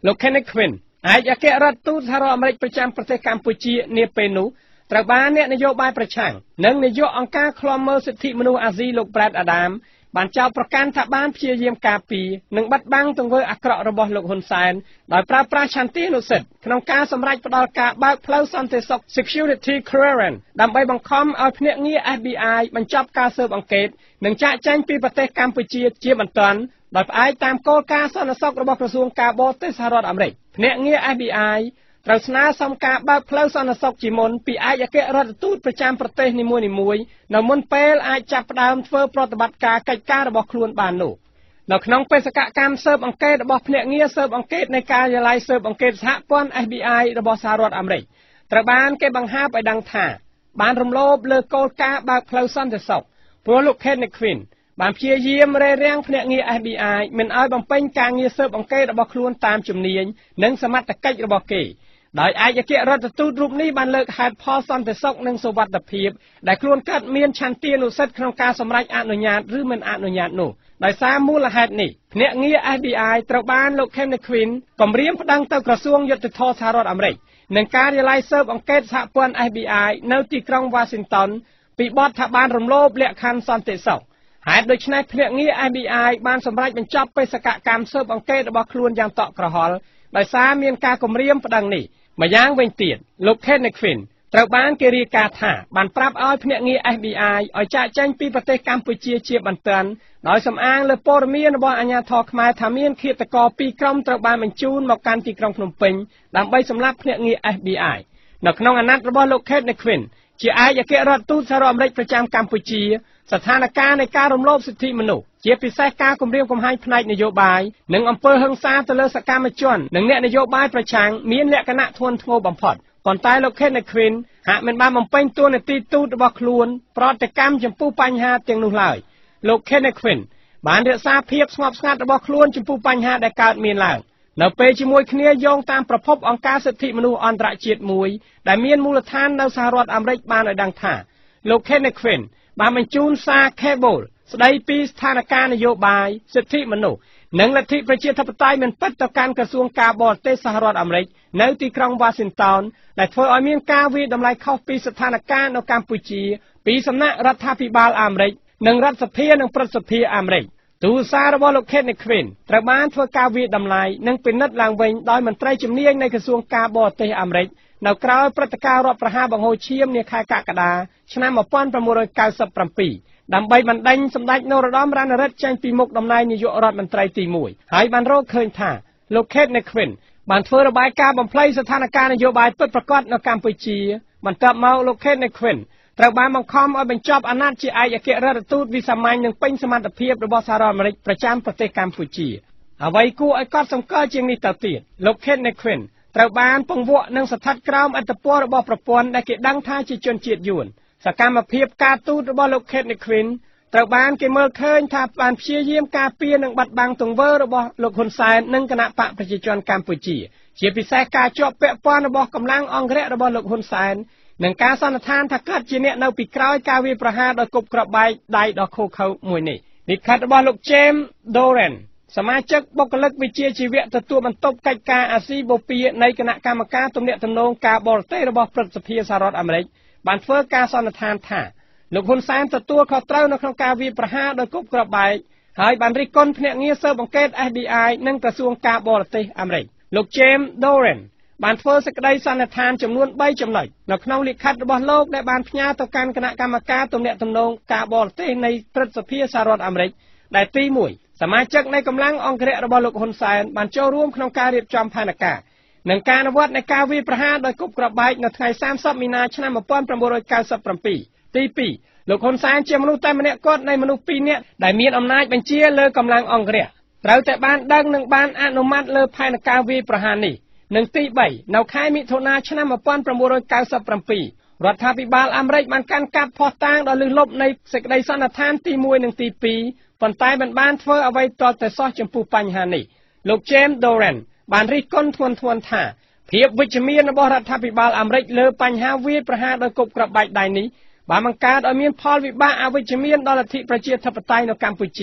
លោក Kenneth Quinn ឯកអគ្គរដ្ឋទូតសហរដ្ឋអាមេរិកប្រចាំប្រទេសកម្ពុជានាពេលនោះត្រូវបានអ្នកនយោបាយប្រឆាំងនិងនាយកអង្គការឃ្លាំមើលសិទ្ធិមនុស្សអាស៊ីលោក Brad Adam បានចោទប្រកាន់ថាបានព្យាយាមការពារនិងបិទបាំងទង្វើអាក្រក់របស់លោកហ៊ុនសែនដោយប្រើប្រាស់ឆន្ទានុសិទ្ធិក្នុងការសម្រេចផ្តល់ការបើកផ្លូវសន្តិសុខ Security Clearance ដើម្បីបង្ខំឲ្យភ្នាក់ងារ F B I បញ្ចប់ការស៊ើបអង្កេតនិងចាកចេញពីប្រទេសកម្ពុជាជាបន្ទាន់ដោយផ្អែកតាមគោលការណ៍សន្តិសុខរបស់ក្រសួងការបរទេសសហរដ្ឋអាមេរិកភ្នាក់ងារ F B I ត្រូវស្នើសុំការបើកផ្លូវសន្តិសុខជាមុនពីឯកអគ្គរដ្ឋទូតប្រចាំប្រទេសនីមួយៗនៅមុនពេលអាចចាប់ផ្ដើមធ្វើប្រតិបត្តិការកិច្ចការរបស់ខ្លួនបាននោះនៅក្នុងបេសកកម្មស៊ើបអង្កេតរបស់ភ្នាក់ងារស៊ើបអង្កេតនៃការិយាល័យស៊ើបអង្កេតសហព័ន្ធ F B I របស់សហរដ្ឋអាមេរិកត្រូវបានគេបង្ហើបឲ្យដឹងថាបានរំលោភលើគោលការណ៍បើកផ្លូវសន្តិសុខព្រោះលោក Kenneth Quinn បានព្យាយាមរារាំងភ្នាក់ងារ F B I មិនឲ្យបំពេញការងារស៊ើបអង្កេតរបស់ខ្លួនតាមជំនាញនិងសមត្ថកិច្ចរបស់គេដោយឯកអគ្គរដ្ឋទូតរូបនេះបានលើកហេតុផលសន្តិសុខនិងសុវត្ថិភាពដែលខ្លួនកើតមានឆន្ទានុសិទ្ធិក្នុងការសម្រេចអនុញ្ញាតឬមិនអនុញ្ញាតនោះដោយសារមូលហេតុនេះភ្នាក់ងារ F B I ត្រូវបានលោក Kenneth Quinn គម្រាមប្តឹងទៅក្រសួងយុត្តិធម៌សហរដ្ឋអាមេរិកនិងការិយាល័យស៊ើបអង្កេតសហព័ន្ធ F B I នៅទីក្រុង Washington ពីបទថាបានរំលោភលក្ខខណ្ឌសន្តិសុខហេតុដូច្នេះភ្នាក់ងារ F B I បានសម្រេចបញ្ចប់បេសកកម្មស៊ើបអង្កេតរបស់ខ្លួនយ៉ាងតក់ក្រហល់ដោយសារមានការគម្រាមប្តឹងនេះម្យ៉ាងវិញទៀតលោក Kenneth Quinn ត្រូវបានគេរាយការណ៍ថាបានប្រាប់ឲ្យភ្នាក់ងារ F B I ឲ្យចាកចេញពីប្រទេសកម្ពុជាជាបន្ទាន់ដោយសំអាងលើព័ត៌មានរបស់អាជ្ញាធរខ្មែរថាមានឃាតករពីរក្រុមត្រូវបានបញ្ជូនមកកាន់ទីក្រុងភ្នំពេញដើម្បីសម្លាប់ភ្នាក់ងារ F B I នៅក្នុងអាណត្តិរបស់លោក Kenneth Quinn ជាឯកអគ្គរដ្ឋទូតសហរដ្ឋអាមេរិកប្រចាំកម្ពុជាស្ថានភាពនៃការរំលោភសិទ្ធិមនុស្សជាពិសេសការគំរាមកំហែងផ្នែកនយោបាយនិងអំពើហិង្សាទៅលើសកម្មជននិងអ្នកនយោបាយប្រឆាំងមានលក្ខណៈធ្ងន់ធ្ងរបំផុតប៉ុន្តែលោក Kenneth Quinn ហាក់មិនបានបំពេញតួនាទីទូតរបស់ខ្លួនប្រតិកម្មចំពោះបញ្ហាទាំងនោះឡើយលោក Kenneth Quinn បានរក្សាភាពស្ងប់ស្ងាត់របស់ខ្លួនចំពោះបញ្ហាដែលកើតមានឡើងនៅពេលជាមួយគ្នាយោងតាមប្រភពអង្គការសិទ្ធិមនុស្សអន្តរជាតិមួយដែលមានមូលដ្ឋាននៅសហរដ្ឋអាមេរិកបានឲ្យដឹងថាលោក Kenneth Quinn បានបញ្ជូនសារ Cable ស្ដីពីស្ថានភាពនយោបាយសិទ្ធិមនុស្សនិងលទ្ធិប្រជាធិបតេយ្យមិនពិតទៅកាន់ក្រសួងការបរទេសសហរដ្ឋអាមេរិកនៅទីក្រុង Washington ដែលធ្វើឲ្យមានការវាយតម្លៃខុសពីស្ថានភាពនៅកម្ពុជាពីសំណាក់រដ្ឋាភិបាលអាមេរិកនិងរដ្ឋសភានិងព្រឹទ្ធសភាអាមេរិកទូរសាររបស់លោក Kenneth Quinn ត្រូវបានធ្វើការវាយតម្លៃនិងពិនិត្យឡើងវិញដោយមន្ត្រីជំនាញនៃក្រសួងការបរទេសអាមេរិកនៅក្រៅព្រឹត្តិការណ៍រដ្ឋប្រហារបង្ហូរឈាមនាខែកក្កដាឆ្នាំnineteen ninety-sevenដើម្បីបណ្ដេញសម្ដេចនរោត្តមរណរដ្ឋចេញពីមុខតំណែងនាយករដ្ឋមន្ត្រីទីoneហើយបានរកឃើញថាលោក Kenneth Quinn បានធ្វើរបាយការណ៍បំភ្លៃស្ថានភាពនយោបាយពិតប្រាកដនៅកម្ពុជាបន្ទាប់មកលោក Kenneth Quinn ត្រូវបានបង្ខំឲ្យបញ្ចប់អាណត្តិជាឯកអគ្គរដ្ឋទូតវិសាមញ្ញនិងពេញសមត្ថភាពរបស់សហរដ្ឋអាមេរិកប្រចាំប្រទេសកម្ពុជាអ្វីគួរឲ្យកត់សម្គាល់ជាងនេះទៅទៀតលោក Kenneth Quinn ត្រូវបានពង្វក់និងស្ថិតក្រោមឥទ្ធិពលរបស់ប្រព័ន្ធដែលគេដឹងថាជាជនជាតិយួនសកម្មភាពការទូតរបស់លោក Kenneth Quinn ត្រូវបានគេមើលឃើញថាបានព្យាយាមការពារនិងបាត់បង់ទង្វើរបស់លោកហ៊ុនសែននិងគណៈបកប្រជាជនកម្ពុជាជាពិសេសការជាប់ពាក់ព័ន្ធរបស់កម្លាំងអង្គរៈរបស់លោកហ៊ុនសែននិងការសន្និដ្ឋានថាកើតជាអ្នកនៅពីក្រោយការវាយប្រហារដោយគប់គ្រាប់បែកដៃដ៏ឃោរឃៅមួយនេះលិខិតរបស់លោក James Doran សមាជិកបុគ្គលិកវិជ្ជាជីវៈទទួលបន្ទុកកិច្ចការអាស៊ីបូព៌ានៃគណៈកម្មការទំនាក់ទំនងការបរទេសរបស់ព្រឹទ្ធសភាសហរដ្ឋអាមេរិកបានធ្វើការសន្និដ្ឋានថាលោកហ៊ុនសែនទទួលខុសត្រូវនៅក្នុងការវាយប្រហារដោយគប់គ្រាប់បែកហើយបានរិះគន់ភ្នាក់ងារស៊ើបអង្កេត F B I និងក្រសួងការបរទេសអាមេរិកលោក James Doran បានធ្វើសេចក្តីសន្និដ្ឋានចំនួនthreeចំណុចនៅក្នុងលិខិតរបស់លោកដែលបានផ្ញើទៅកាន់គណៈកម្មការទំនាក់ទំនងការបរទេសនៃព្រឹទ្ធសភាសហរដ្ឋអាមេរិកដែលទីoneសមាជិកនៃកម្លាំងអង្គរៈរបស់លោកហ៊ុនសែនបានចូលរួមក្នុងការរៀបចំផែនការនិងការអនុវត្តនៃការវាយប្រហារដោយគប់គ្រាប់បែកនៅថ្ងៃthirtiethមីនាឆ្នាំnineteen ninety-sevenទីtwoលោកហ៊ុនសែនជាមនុស្សតែម្នាក់គត់នៃមនុស្សtwoនាក់ដែលមានអំណាចបញ្ជាលើកម្លាំងអង្គរៈត្រូវតែបានដឹងនិងបានអនុម័តលើផែនការវាយប្រហារនេះនិងទីthreeនៅខែមិថុនាឆ្នាំnineteen ninety-sevenរដ្ឋាភិបាលអាមេរិកបានកាន់កាប់ភស្តុតាងដ៏លើសលប់នៃសេចក្តីសន្និដ្ឋានទីoneនិងទីtwoប៉ុន្តែមិនបានធ្វើអ្វីទាល់តែសោះចំពោះបញ្ហានេះលោក James Doran បានរិះគន់ធ្ងន់ធ្ងរថាភាពវិជ្ជមានរបស់រដ្ឋាភិបាលអាមេរិកលើបញ្ហាវាយប្រហារដោយគប់គ្រាប់បែកដៃនេះបានបង្កើតឲ្យមានផលវិបាកអវិជ្ជមានដល់លទ្ធិប្រជាធិបតេយ្យនៅកម្ពុជា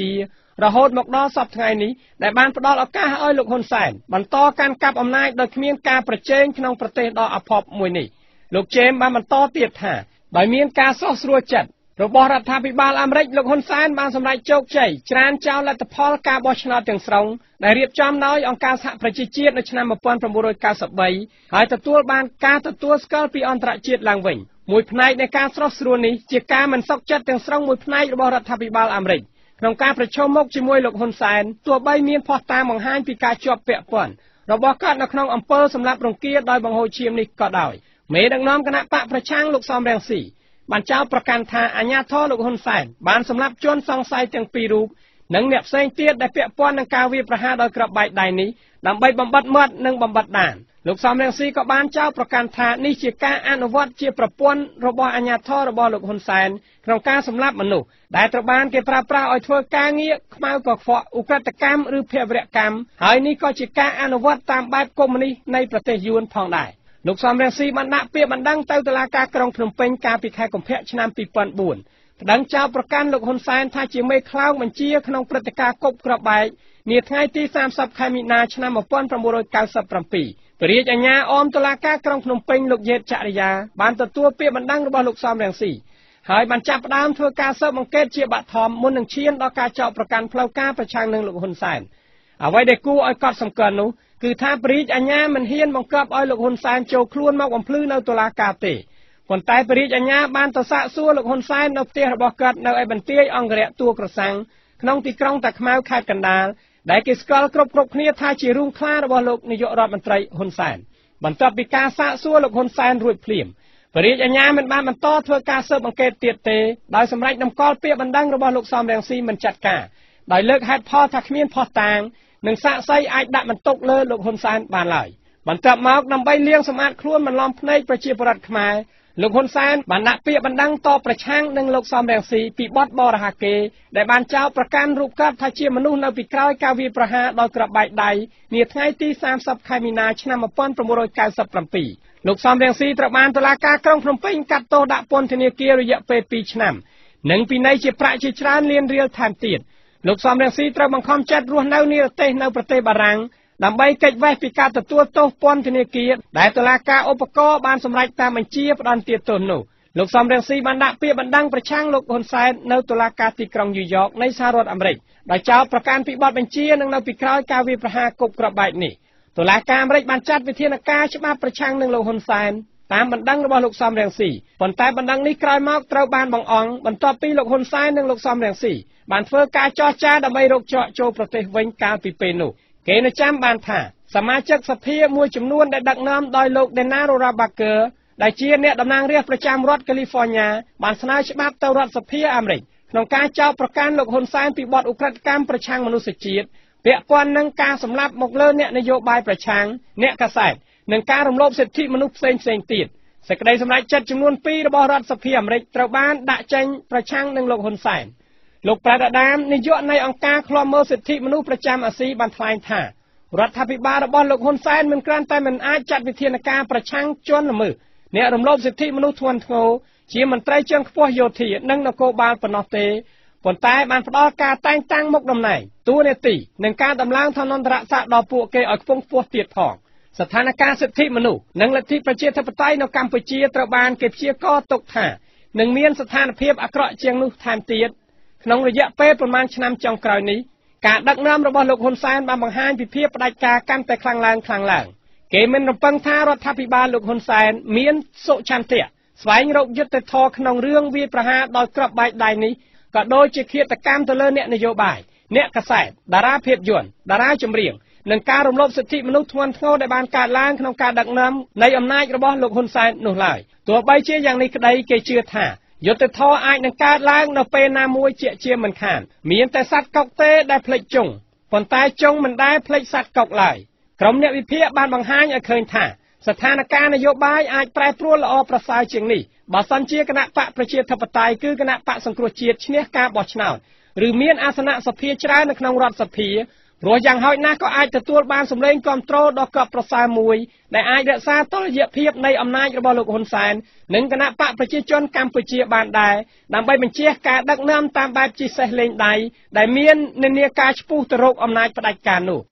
រហូតមកដល់សប្តាហ៍ថ្ងៃនេះដែលបានផ្ដល់ឱកាសឲ្យលោកហ៊ុនសែនបន្តកាន់កាប់អំណាចដោយគ្មានការប្រជែងក្នុងប្រទេសដ៏អភ័ព្វមួយនេះលោកជេមបានបន្តទៀតថាដោយមានការស្រស់ស្រួលចិត្តរបស់រដ្ឋាភិបាលអាមេរិកលោកហ៊ុនសែនបានសម្រេចជោគជ័យច្រានចោលលទ្ធផលការបោះឆ្នោតទាំងស្រុងដែលរៀបចំដោយអង្គការសហប្រជាជាតិនៅឆ្នាំnineteen ninety-threeហើយទទួលបានការទទួលស្គាល់ពីអន្តរជាតិឡើងវិញមួយផ្នែកនៃការស្រស់ស្រួលនេះជាការមិនសុខចិត្តទាំងស្រុងមួយផ្នែករបស់រដ្ឋាភិបាលអាមេរិកក្នុងការប្រជុំមុខជាមួយលោកហ៊ុនសែនទោះបីមានភស្តុតាងបង្ហាញពីការជាប់ពាក់ព័ន្ធរបស់គាត់នៅក្នុងអំពើសម្លាប់រង្គាលដោយបង្ហូរឈាមនេះក៏ដោយមេដឹកនាំគណៈបកប្រឆាំងលោកសំរងស៊ីបានចោទប្រកាន់ថាអាជ្ញាធរលោកហ៊ុនសែនបានសម្លាប់ជនសង្ស័យទាំងពីររូបនិងអ្នកផ្សេងទៀតដែលពាក់ព័ន្ធនឹងការវាយប្រហារដោយគ្រាប់បែកដៃនេះដើម្បីបំបិទមាត់និងបំបិទដានលោកសំរងស៊ីក៏បានចោទប្រកាន់ថានេះជាការអនុវត្តជាប្រព័ន្ធរបស់អាជ្ញាធររបស់លោកហ៊ុនសែនក្នុងការសម្លាប់មនុស្សដែលត្រូវបានគេប្រើប្រាស់ឲ្យធ្វើការងារខ្មៅកខ្វក់ឧក្រិដ្ឋកម្មឬភេរវកម្មហើយនេះក៏ជាការអនុវត្តតាមបែបកុម្មុយនីសនៃប្រទេសយួនផងដែរលោកសំរងស៊ីបានដាក់ពាក្យបណ្ដឹងទៅតុលាការក្រុងភ្នំពេញកាលពីខែកុម្ភៈឆ្នាំtwo thousand fourប្តឹងចោទប្រកាន់លោកហ៊ុនសែនថាជាមេខ្លោងបញ្ជាក្នុងព្រឹត្តិការណ៍គប់គ្រាប់បែកនាថ្ងៃទីthirtyខែមីនាឆ្នាំnineteen ninety-sevenព្រះរាជអាជ្ញាអមតុលាការក្រុងភ្នំពេញលោកយេតចរិយាបានទទួលពាក្យបណ្ដឹងរបស់លោកសំរងស៊ីហើយបានចាប់ផ្ដើមធ្វើការស៊ើបអង្កេតជាបឋមមុននឹងឈានដល់ការចោទប្រកាន់ផ្លូវការប្រឆាំងនឹងលោកហ៊ុនសែនអ្វីដែលគួរឲ្យកត់សម្គាល់នោះគឺថាព្រះរាជអាជ្ញាមិនហ៊ានបង្គាប់ឲ្យលោកហ៊ុនសែនចូលខ្លួនមកបំភ្លឺនៅតុលាការទេប៉ុន្តែព្រះរាជអាជ្ញាបានទៅសាកសួរលោកហ៊ុនសែននៅផ្ទះរបស់គាត់នៅឯបន្ទាយអង្គរៈទួលក្រសាំងក្នុងទីក្រុងតាខ្មៅខេត្តកណ្ដាលដែលគេស្គាល់គ្រប់គ្រប់គ្នាថាជារូងខ្លារបស់លោកនាយករដ្ឋមន្ត្រីហ៊ុនសែនបន្ទាប់ពីការសាកសួរលោកហ៊ុនសែនរួចភ្លាមព្រះរាជអាជ្ញាមិនបានបន្តធ្វើការស៊ើបអង្កេតទៀតទេដោយសម្រេចតម្កល់ពាក្យបណ្ដឹងរបស់លោកសំរងស៊ីមិនចាត់ការដោយលើកហេតុផលថាគ្មានភស្តុតាងនិងសាក្សីអាចដាក់បន្ទុកលើលោកហ៊ុនសែនបានឡើយបន្ទាប់មកដើម្បីលាងសម្អាតខ្លួនបន្លំភ្នែកប្រជាពលរដ្ឋខ្មែរលោកហ៊ុនសែនបានដាក់ពាក្យបណ្ដឹងតបប្រឆាំងនឹងលោកសំរងស៊ីពីបទបរិហាកេរ្តិ៍ដែលបានចោទប្រកាន់រូបគាត់ថាជាមនុស្សនៅពីក្រោយការវាយប្រហារដោយគ្រាប់បែកដៃនាថ្ងៃទីthirtyខែមីនាឆ្នាំnineteen ninety-sevenលោកសំរងស៊ីត្រូវបានតុលាការក្រុងភ្នំពេញកាត់ទោសដាក់ពន្ធនាគាររយៈពេលtwoឆ្នាំនិងពិន័យជាប្រាក់ជាច្រើនលានរៀលថែមទៀតលោកសំរងស៊ីត្រូវបង្ខំចិត្តរស់នៅនិរទេសនៅប្រទេសបារាំងដើម្បីគេចវេះពីការទទួលទោសពន្ធនាគារដែលតុលាការឧបករណ៍បានសម្រេចតាមបញ្ជាផ្តន្ទាទោសនោះលោកសំរងស៊ីបានដាក់ពាក្យបណ្ដឹងប្រឆាំងលោកហ៊ុនសែននៅតុលាការទីក្រុងញូវយ៉កនៃសហរដ្ឋអាមេរិកដោយចោទប្រកាន់ពីបទបញ្ជានិងនៅពីក្រោយការវាយប្រហារគប់គ្រាប់បែកនេះតុលាការអាមេរិកបានចាត់វិធានការច្បាប់ប្រឆាំងនឹងលោកហ៊ុនសែនតាមបណ្ដឹងរបស់លោកសំរងស៊ីប៉ុន្តែបណ្ដឹងនេះក្រោយមកត្រូវបានបង្អង់បន្ទាប់ពីលោកហ៊ុនសែននិងលោកសំរងស៊ីបានធ្វើការចរចាដើម្បីរកច្រកចូលប្រទេសវិញកាលពីពេលនោះគេនៅចាំបានថាសមាជិកសភាមួយចំនួនដែលដឹកនាំដោយលោក Dana Rohrabacher ដែលជាអ្នកតំណាងរាស្ត្រប្រចាំរដ្ឋ California បានស្នើច្បាប់ទៅរដ្ឋសភាអាមេរិកក្នុងការចោទប្រកាន់លោកហ៊ុនសែនពីបទឧក្រិដ្ឋកម្មប្រឆាំងមនុស្សជាតិពាក់ព័ន្ធនឹងការសម្លាប់មកលើអ្នកនយោបាយប្រឆាំងអ្នកកាសែតនិងការរំលោភសិទ្ធិមនុស្សផ្សេងផ្សេងទៀតសេចក្តីសម្រេចចិត្តចំនួនtwoរបស់រដ្ឋសភាអាមេរិកត្រូវបានដាក់ចេញប្រឆាំងនឹងលោកហ៊ុនសែនលោកប្រដាដាមនាយកនៃអង្គការឃ្លាំមើលសិទ្ធិមនុស្សប្រចាំអាស៊ីបានថ្លែងថារដ្ឋាភិបាលរបស់លោកហ៊ុនសែនមិនគ្រាន់តែមិនអាចចាត់វិធានការប្រឆាំងជនល្មើសអ្នករំលោភសិទ្ធិមនុស្សធ្ងន់ធ្ងរជាមន្ត្រីជាន់ខ្ពស់យោធានិងនគរបាលប៉ុណ្ណោះទេប៉ុន្តែបានផ្ដល់ការតែងតាំងមុខតំណែងតួនាទីនិងការដំឡើងឋានន្តរស័ក្តិដល់ពួកគេឲ្យខ្ពង់ខ្ពស់ទៀតផងស្ថានភាពសិទ្ធិមនុស្សនិងលទ្ធិប្រជាធិបតេយ្យនៅកម្ពុជាត្រូវបានគេព្យាករណ៍ទុកថានឹងមានស្ថានភាពអាក្រក់ជាងនោះថែមទៀតក្នុងរយៈពេលប្រមាណឆ្នាំចុងក្រោយនេះការដឹកនាំរបស់លោកហ៊ុនសែនបានបង្ហាញពីភាពផ្ដាច់ការកាន់តែខ្លាំងឡើងខ្លាំងឡើងគេមិនរំពឹងថារដ្ឋាភិបាលលោកហ៊ុនសែនមានសុឆន្ទៈស្វែងរកយុត្តិធម៌ក្នុងរឿងវាយប្រហារដោយគ្រាប់បែកដៃនេះក៏ដូចជាឃាតកម្មទៅលើអ្នកនយោបាយអ្នកកាសែតតារាភាពយន្តតារាចម្រៀងនិងការរំលោភសិទ្ធិមនុស្សធ្ងន់ធ្ងរដែលបានកើតឡើងក្នុងការដឹកនាំនៃអំណាចរបស់លោកហ៊ុនសែននោះឡើយទោះបីជាយ៉ាងនេះក្តីគេជឿថាយុត្តិធម៌អាចនឹងកើតឡើងនៅពេលណាមួយជាជាមិនខានមានតែសត្វកុកទេដែលភ្លេចជង់ប៉ុន្តែជង់មិនដែលភ្លេចសត្វកុកឡើយក្រុមអ្នកវិភាគបានបង្ហាញឲ្យឃើញថាស្ថានភាពនយោបាយអាចប្រែប្រួលល្អប្រសើរជាងនេះបើសិនជាគណៈបកប្រជាធិបតេយ្យគឺគណៈបកសង្គ្រោះជាតិឈ្នះការបោះឆ្នោតឬមានអាសនៈសភាច្រើននៅក្នុងរដ្ឋសភាព្រោះយ៉ាងហោចណាស់ក៏អាចទទួលបានសម្លេងគាំទ្រដ៏កប់ប្រសើរមួយដែលអាចរក្សាតុល្យភាពនៃអំណាចរបស់លោកហ៊ុនសែននិងគណៈបកប្រជាជនកម្ពុជាបានដែរដើម្បីបញ្ជាការដឹកនាំតាមបែបជិះសេះលេងដៃដែលមាននិន្នាការឆ្ពោះទៅរកអំណាចផ្ដាច់ការនោះ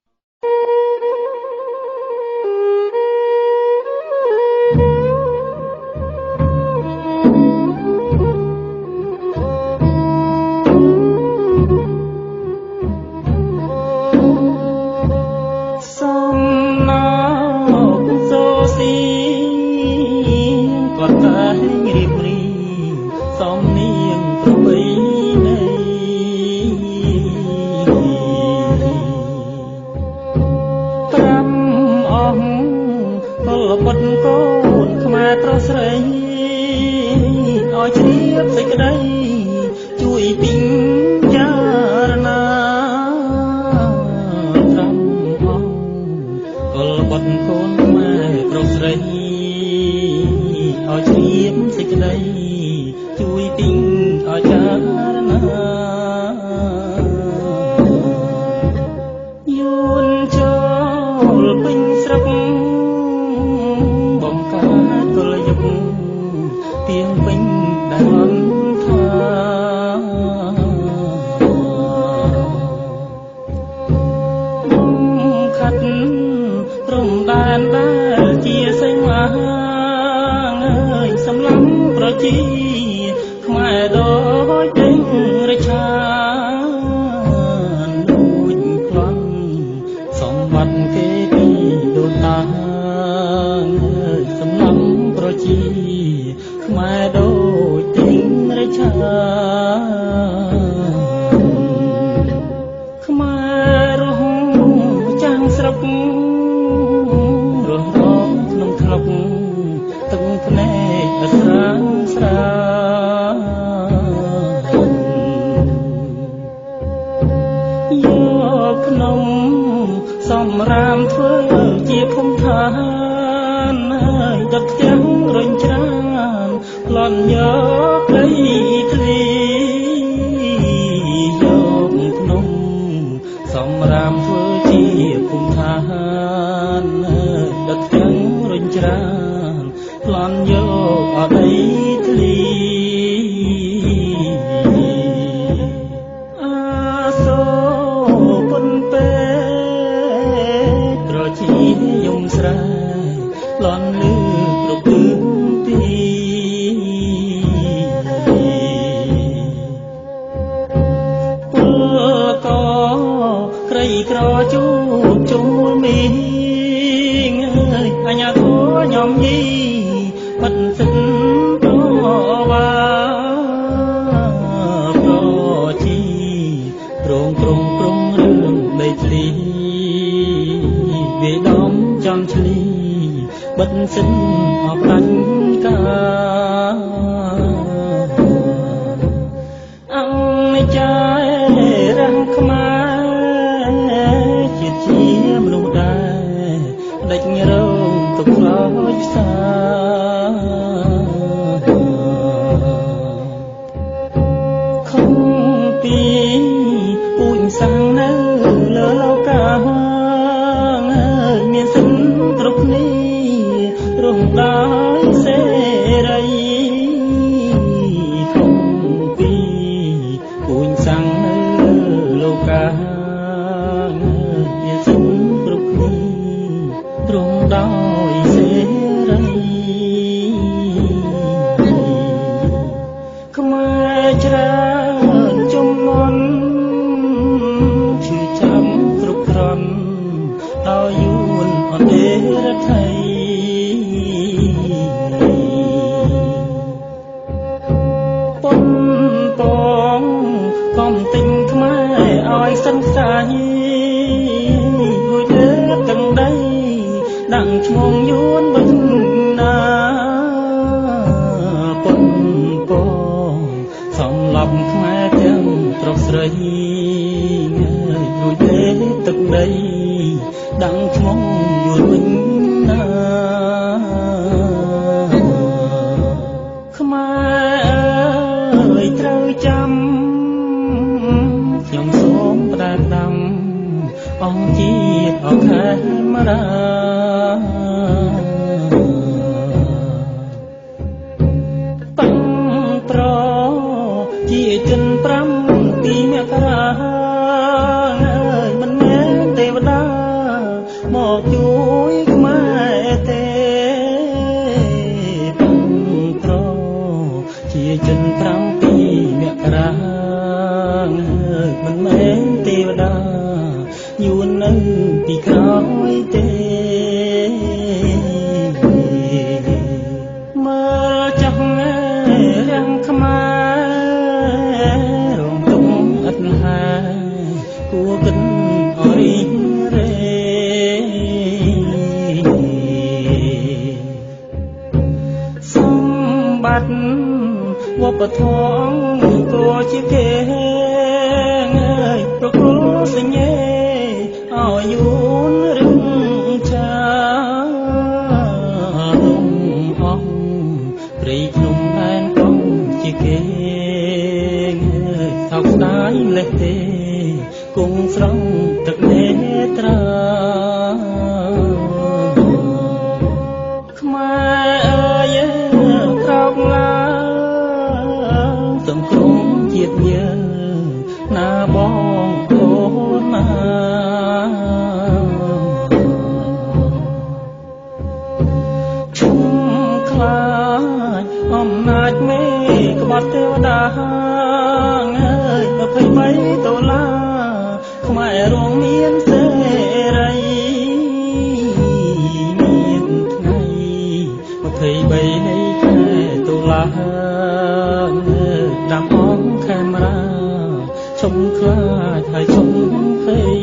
អជាតិអខេមរាតាំងប្រជាជនប្រាំពីមករាមិនមែនទេវតាមកជួយខ្មែរទេតាំងប្រជាជនប្រាំពីមករាមិនមែនទេវតាយួននៅពីក្រោយទេមើលចាស់រាំងខ្មែររំទុំអត់ហាគួរគិតអរិញរេសម្បត្តិវប្បធម៌ក៏ជាគេប្រគល់សញ្ញេឲ្យយួនរឹងចារំអងព្រៃភ្នំដែនកងជាគេថោកស្ដាយលេះទេគង់ស្រង់ទឹកនេត្រាខ្មែរអើយក្រោកឡើងសំក្រុងជាតិយើងណាបងអូនណាឈុំខ្លាចអំណាចមេក្បត់ទេវតាអើយម្ភៃបីដុល្លារខ្មែររងមានសេរីមានថ្ងៃម្ភៃបីនៃខែតុលាដាំអងខេមរាឈុំខ្លាចហើយឈុំភ័យ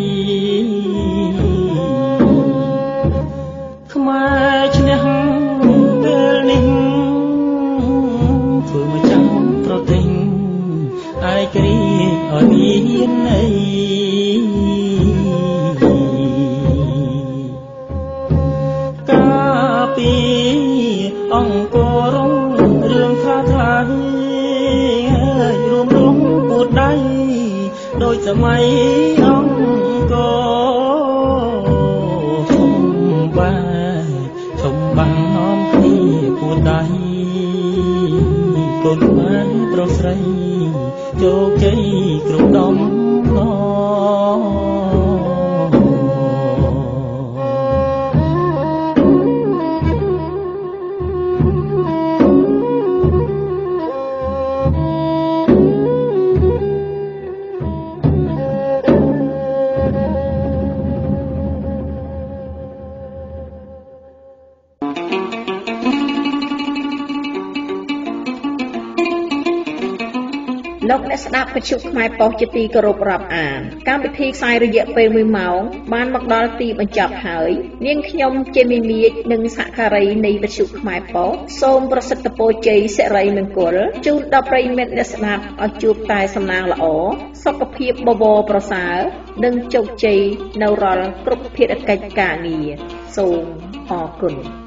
ខ្មែរឈ្នះពេលនេះធ្វើមកចាំប្រទិញឯករាជ្យឲ្យមានន័យកាពីអង្គររុងរឿងខ្លះខ្លះរួមរំពួតដៃដោយសម័យអង្គរឈុំបាឈុំបាំងនាំគ្នាពួតដៃកូនខ្មែរប្រុសស្រីជោគជ័យគ្រប់ដំណងលោកអ្នកស្ដាប់វិទ្យុខ្មែរប៉ុស្តិ៍ជាទីគោរពរាប់អានកម្មវិធីផ្សាយរយៈពេលមួយម៉ោងបានមកដល់ទីបញ្ចប់ហើយនាងខ្ញុំជាមីមៀចនិងសហការីនៃវិទ្យុខ្មែរប៉ុស្តិ៍សូមប្រសិទ្ធពរជ័យសិរីមង្គលជូនដល់ប្រិយមិត្តអ្នកស្ដាប់ឲ្យជួបតែសំណាងល្អសុខភាពបបរប្រសើរនិងជោគជ័យនៅរាល់គ្រប់ភារកិច្ចការងារសូមអរគុណ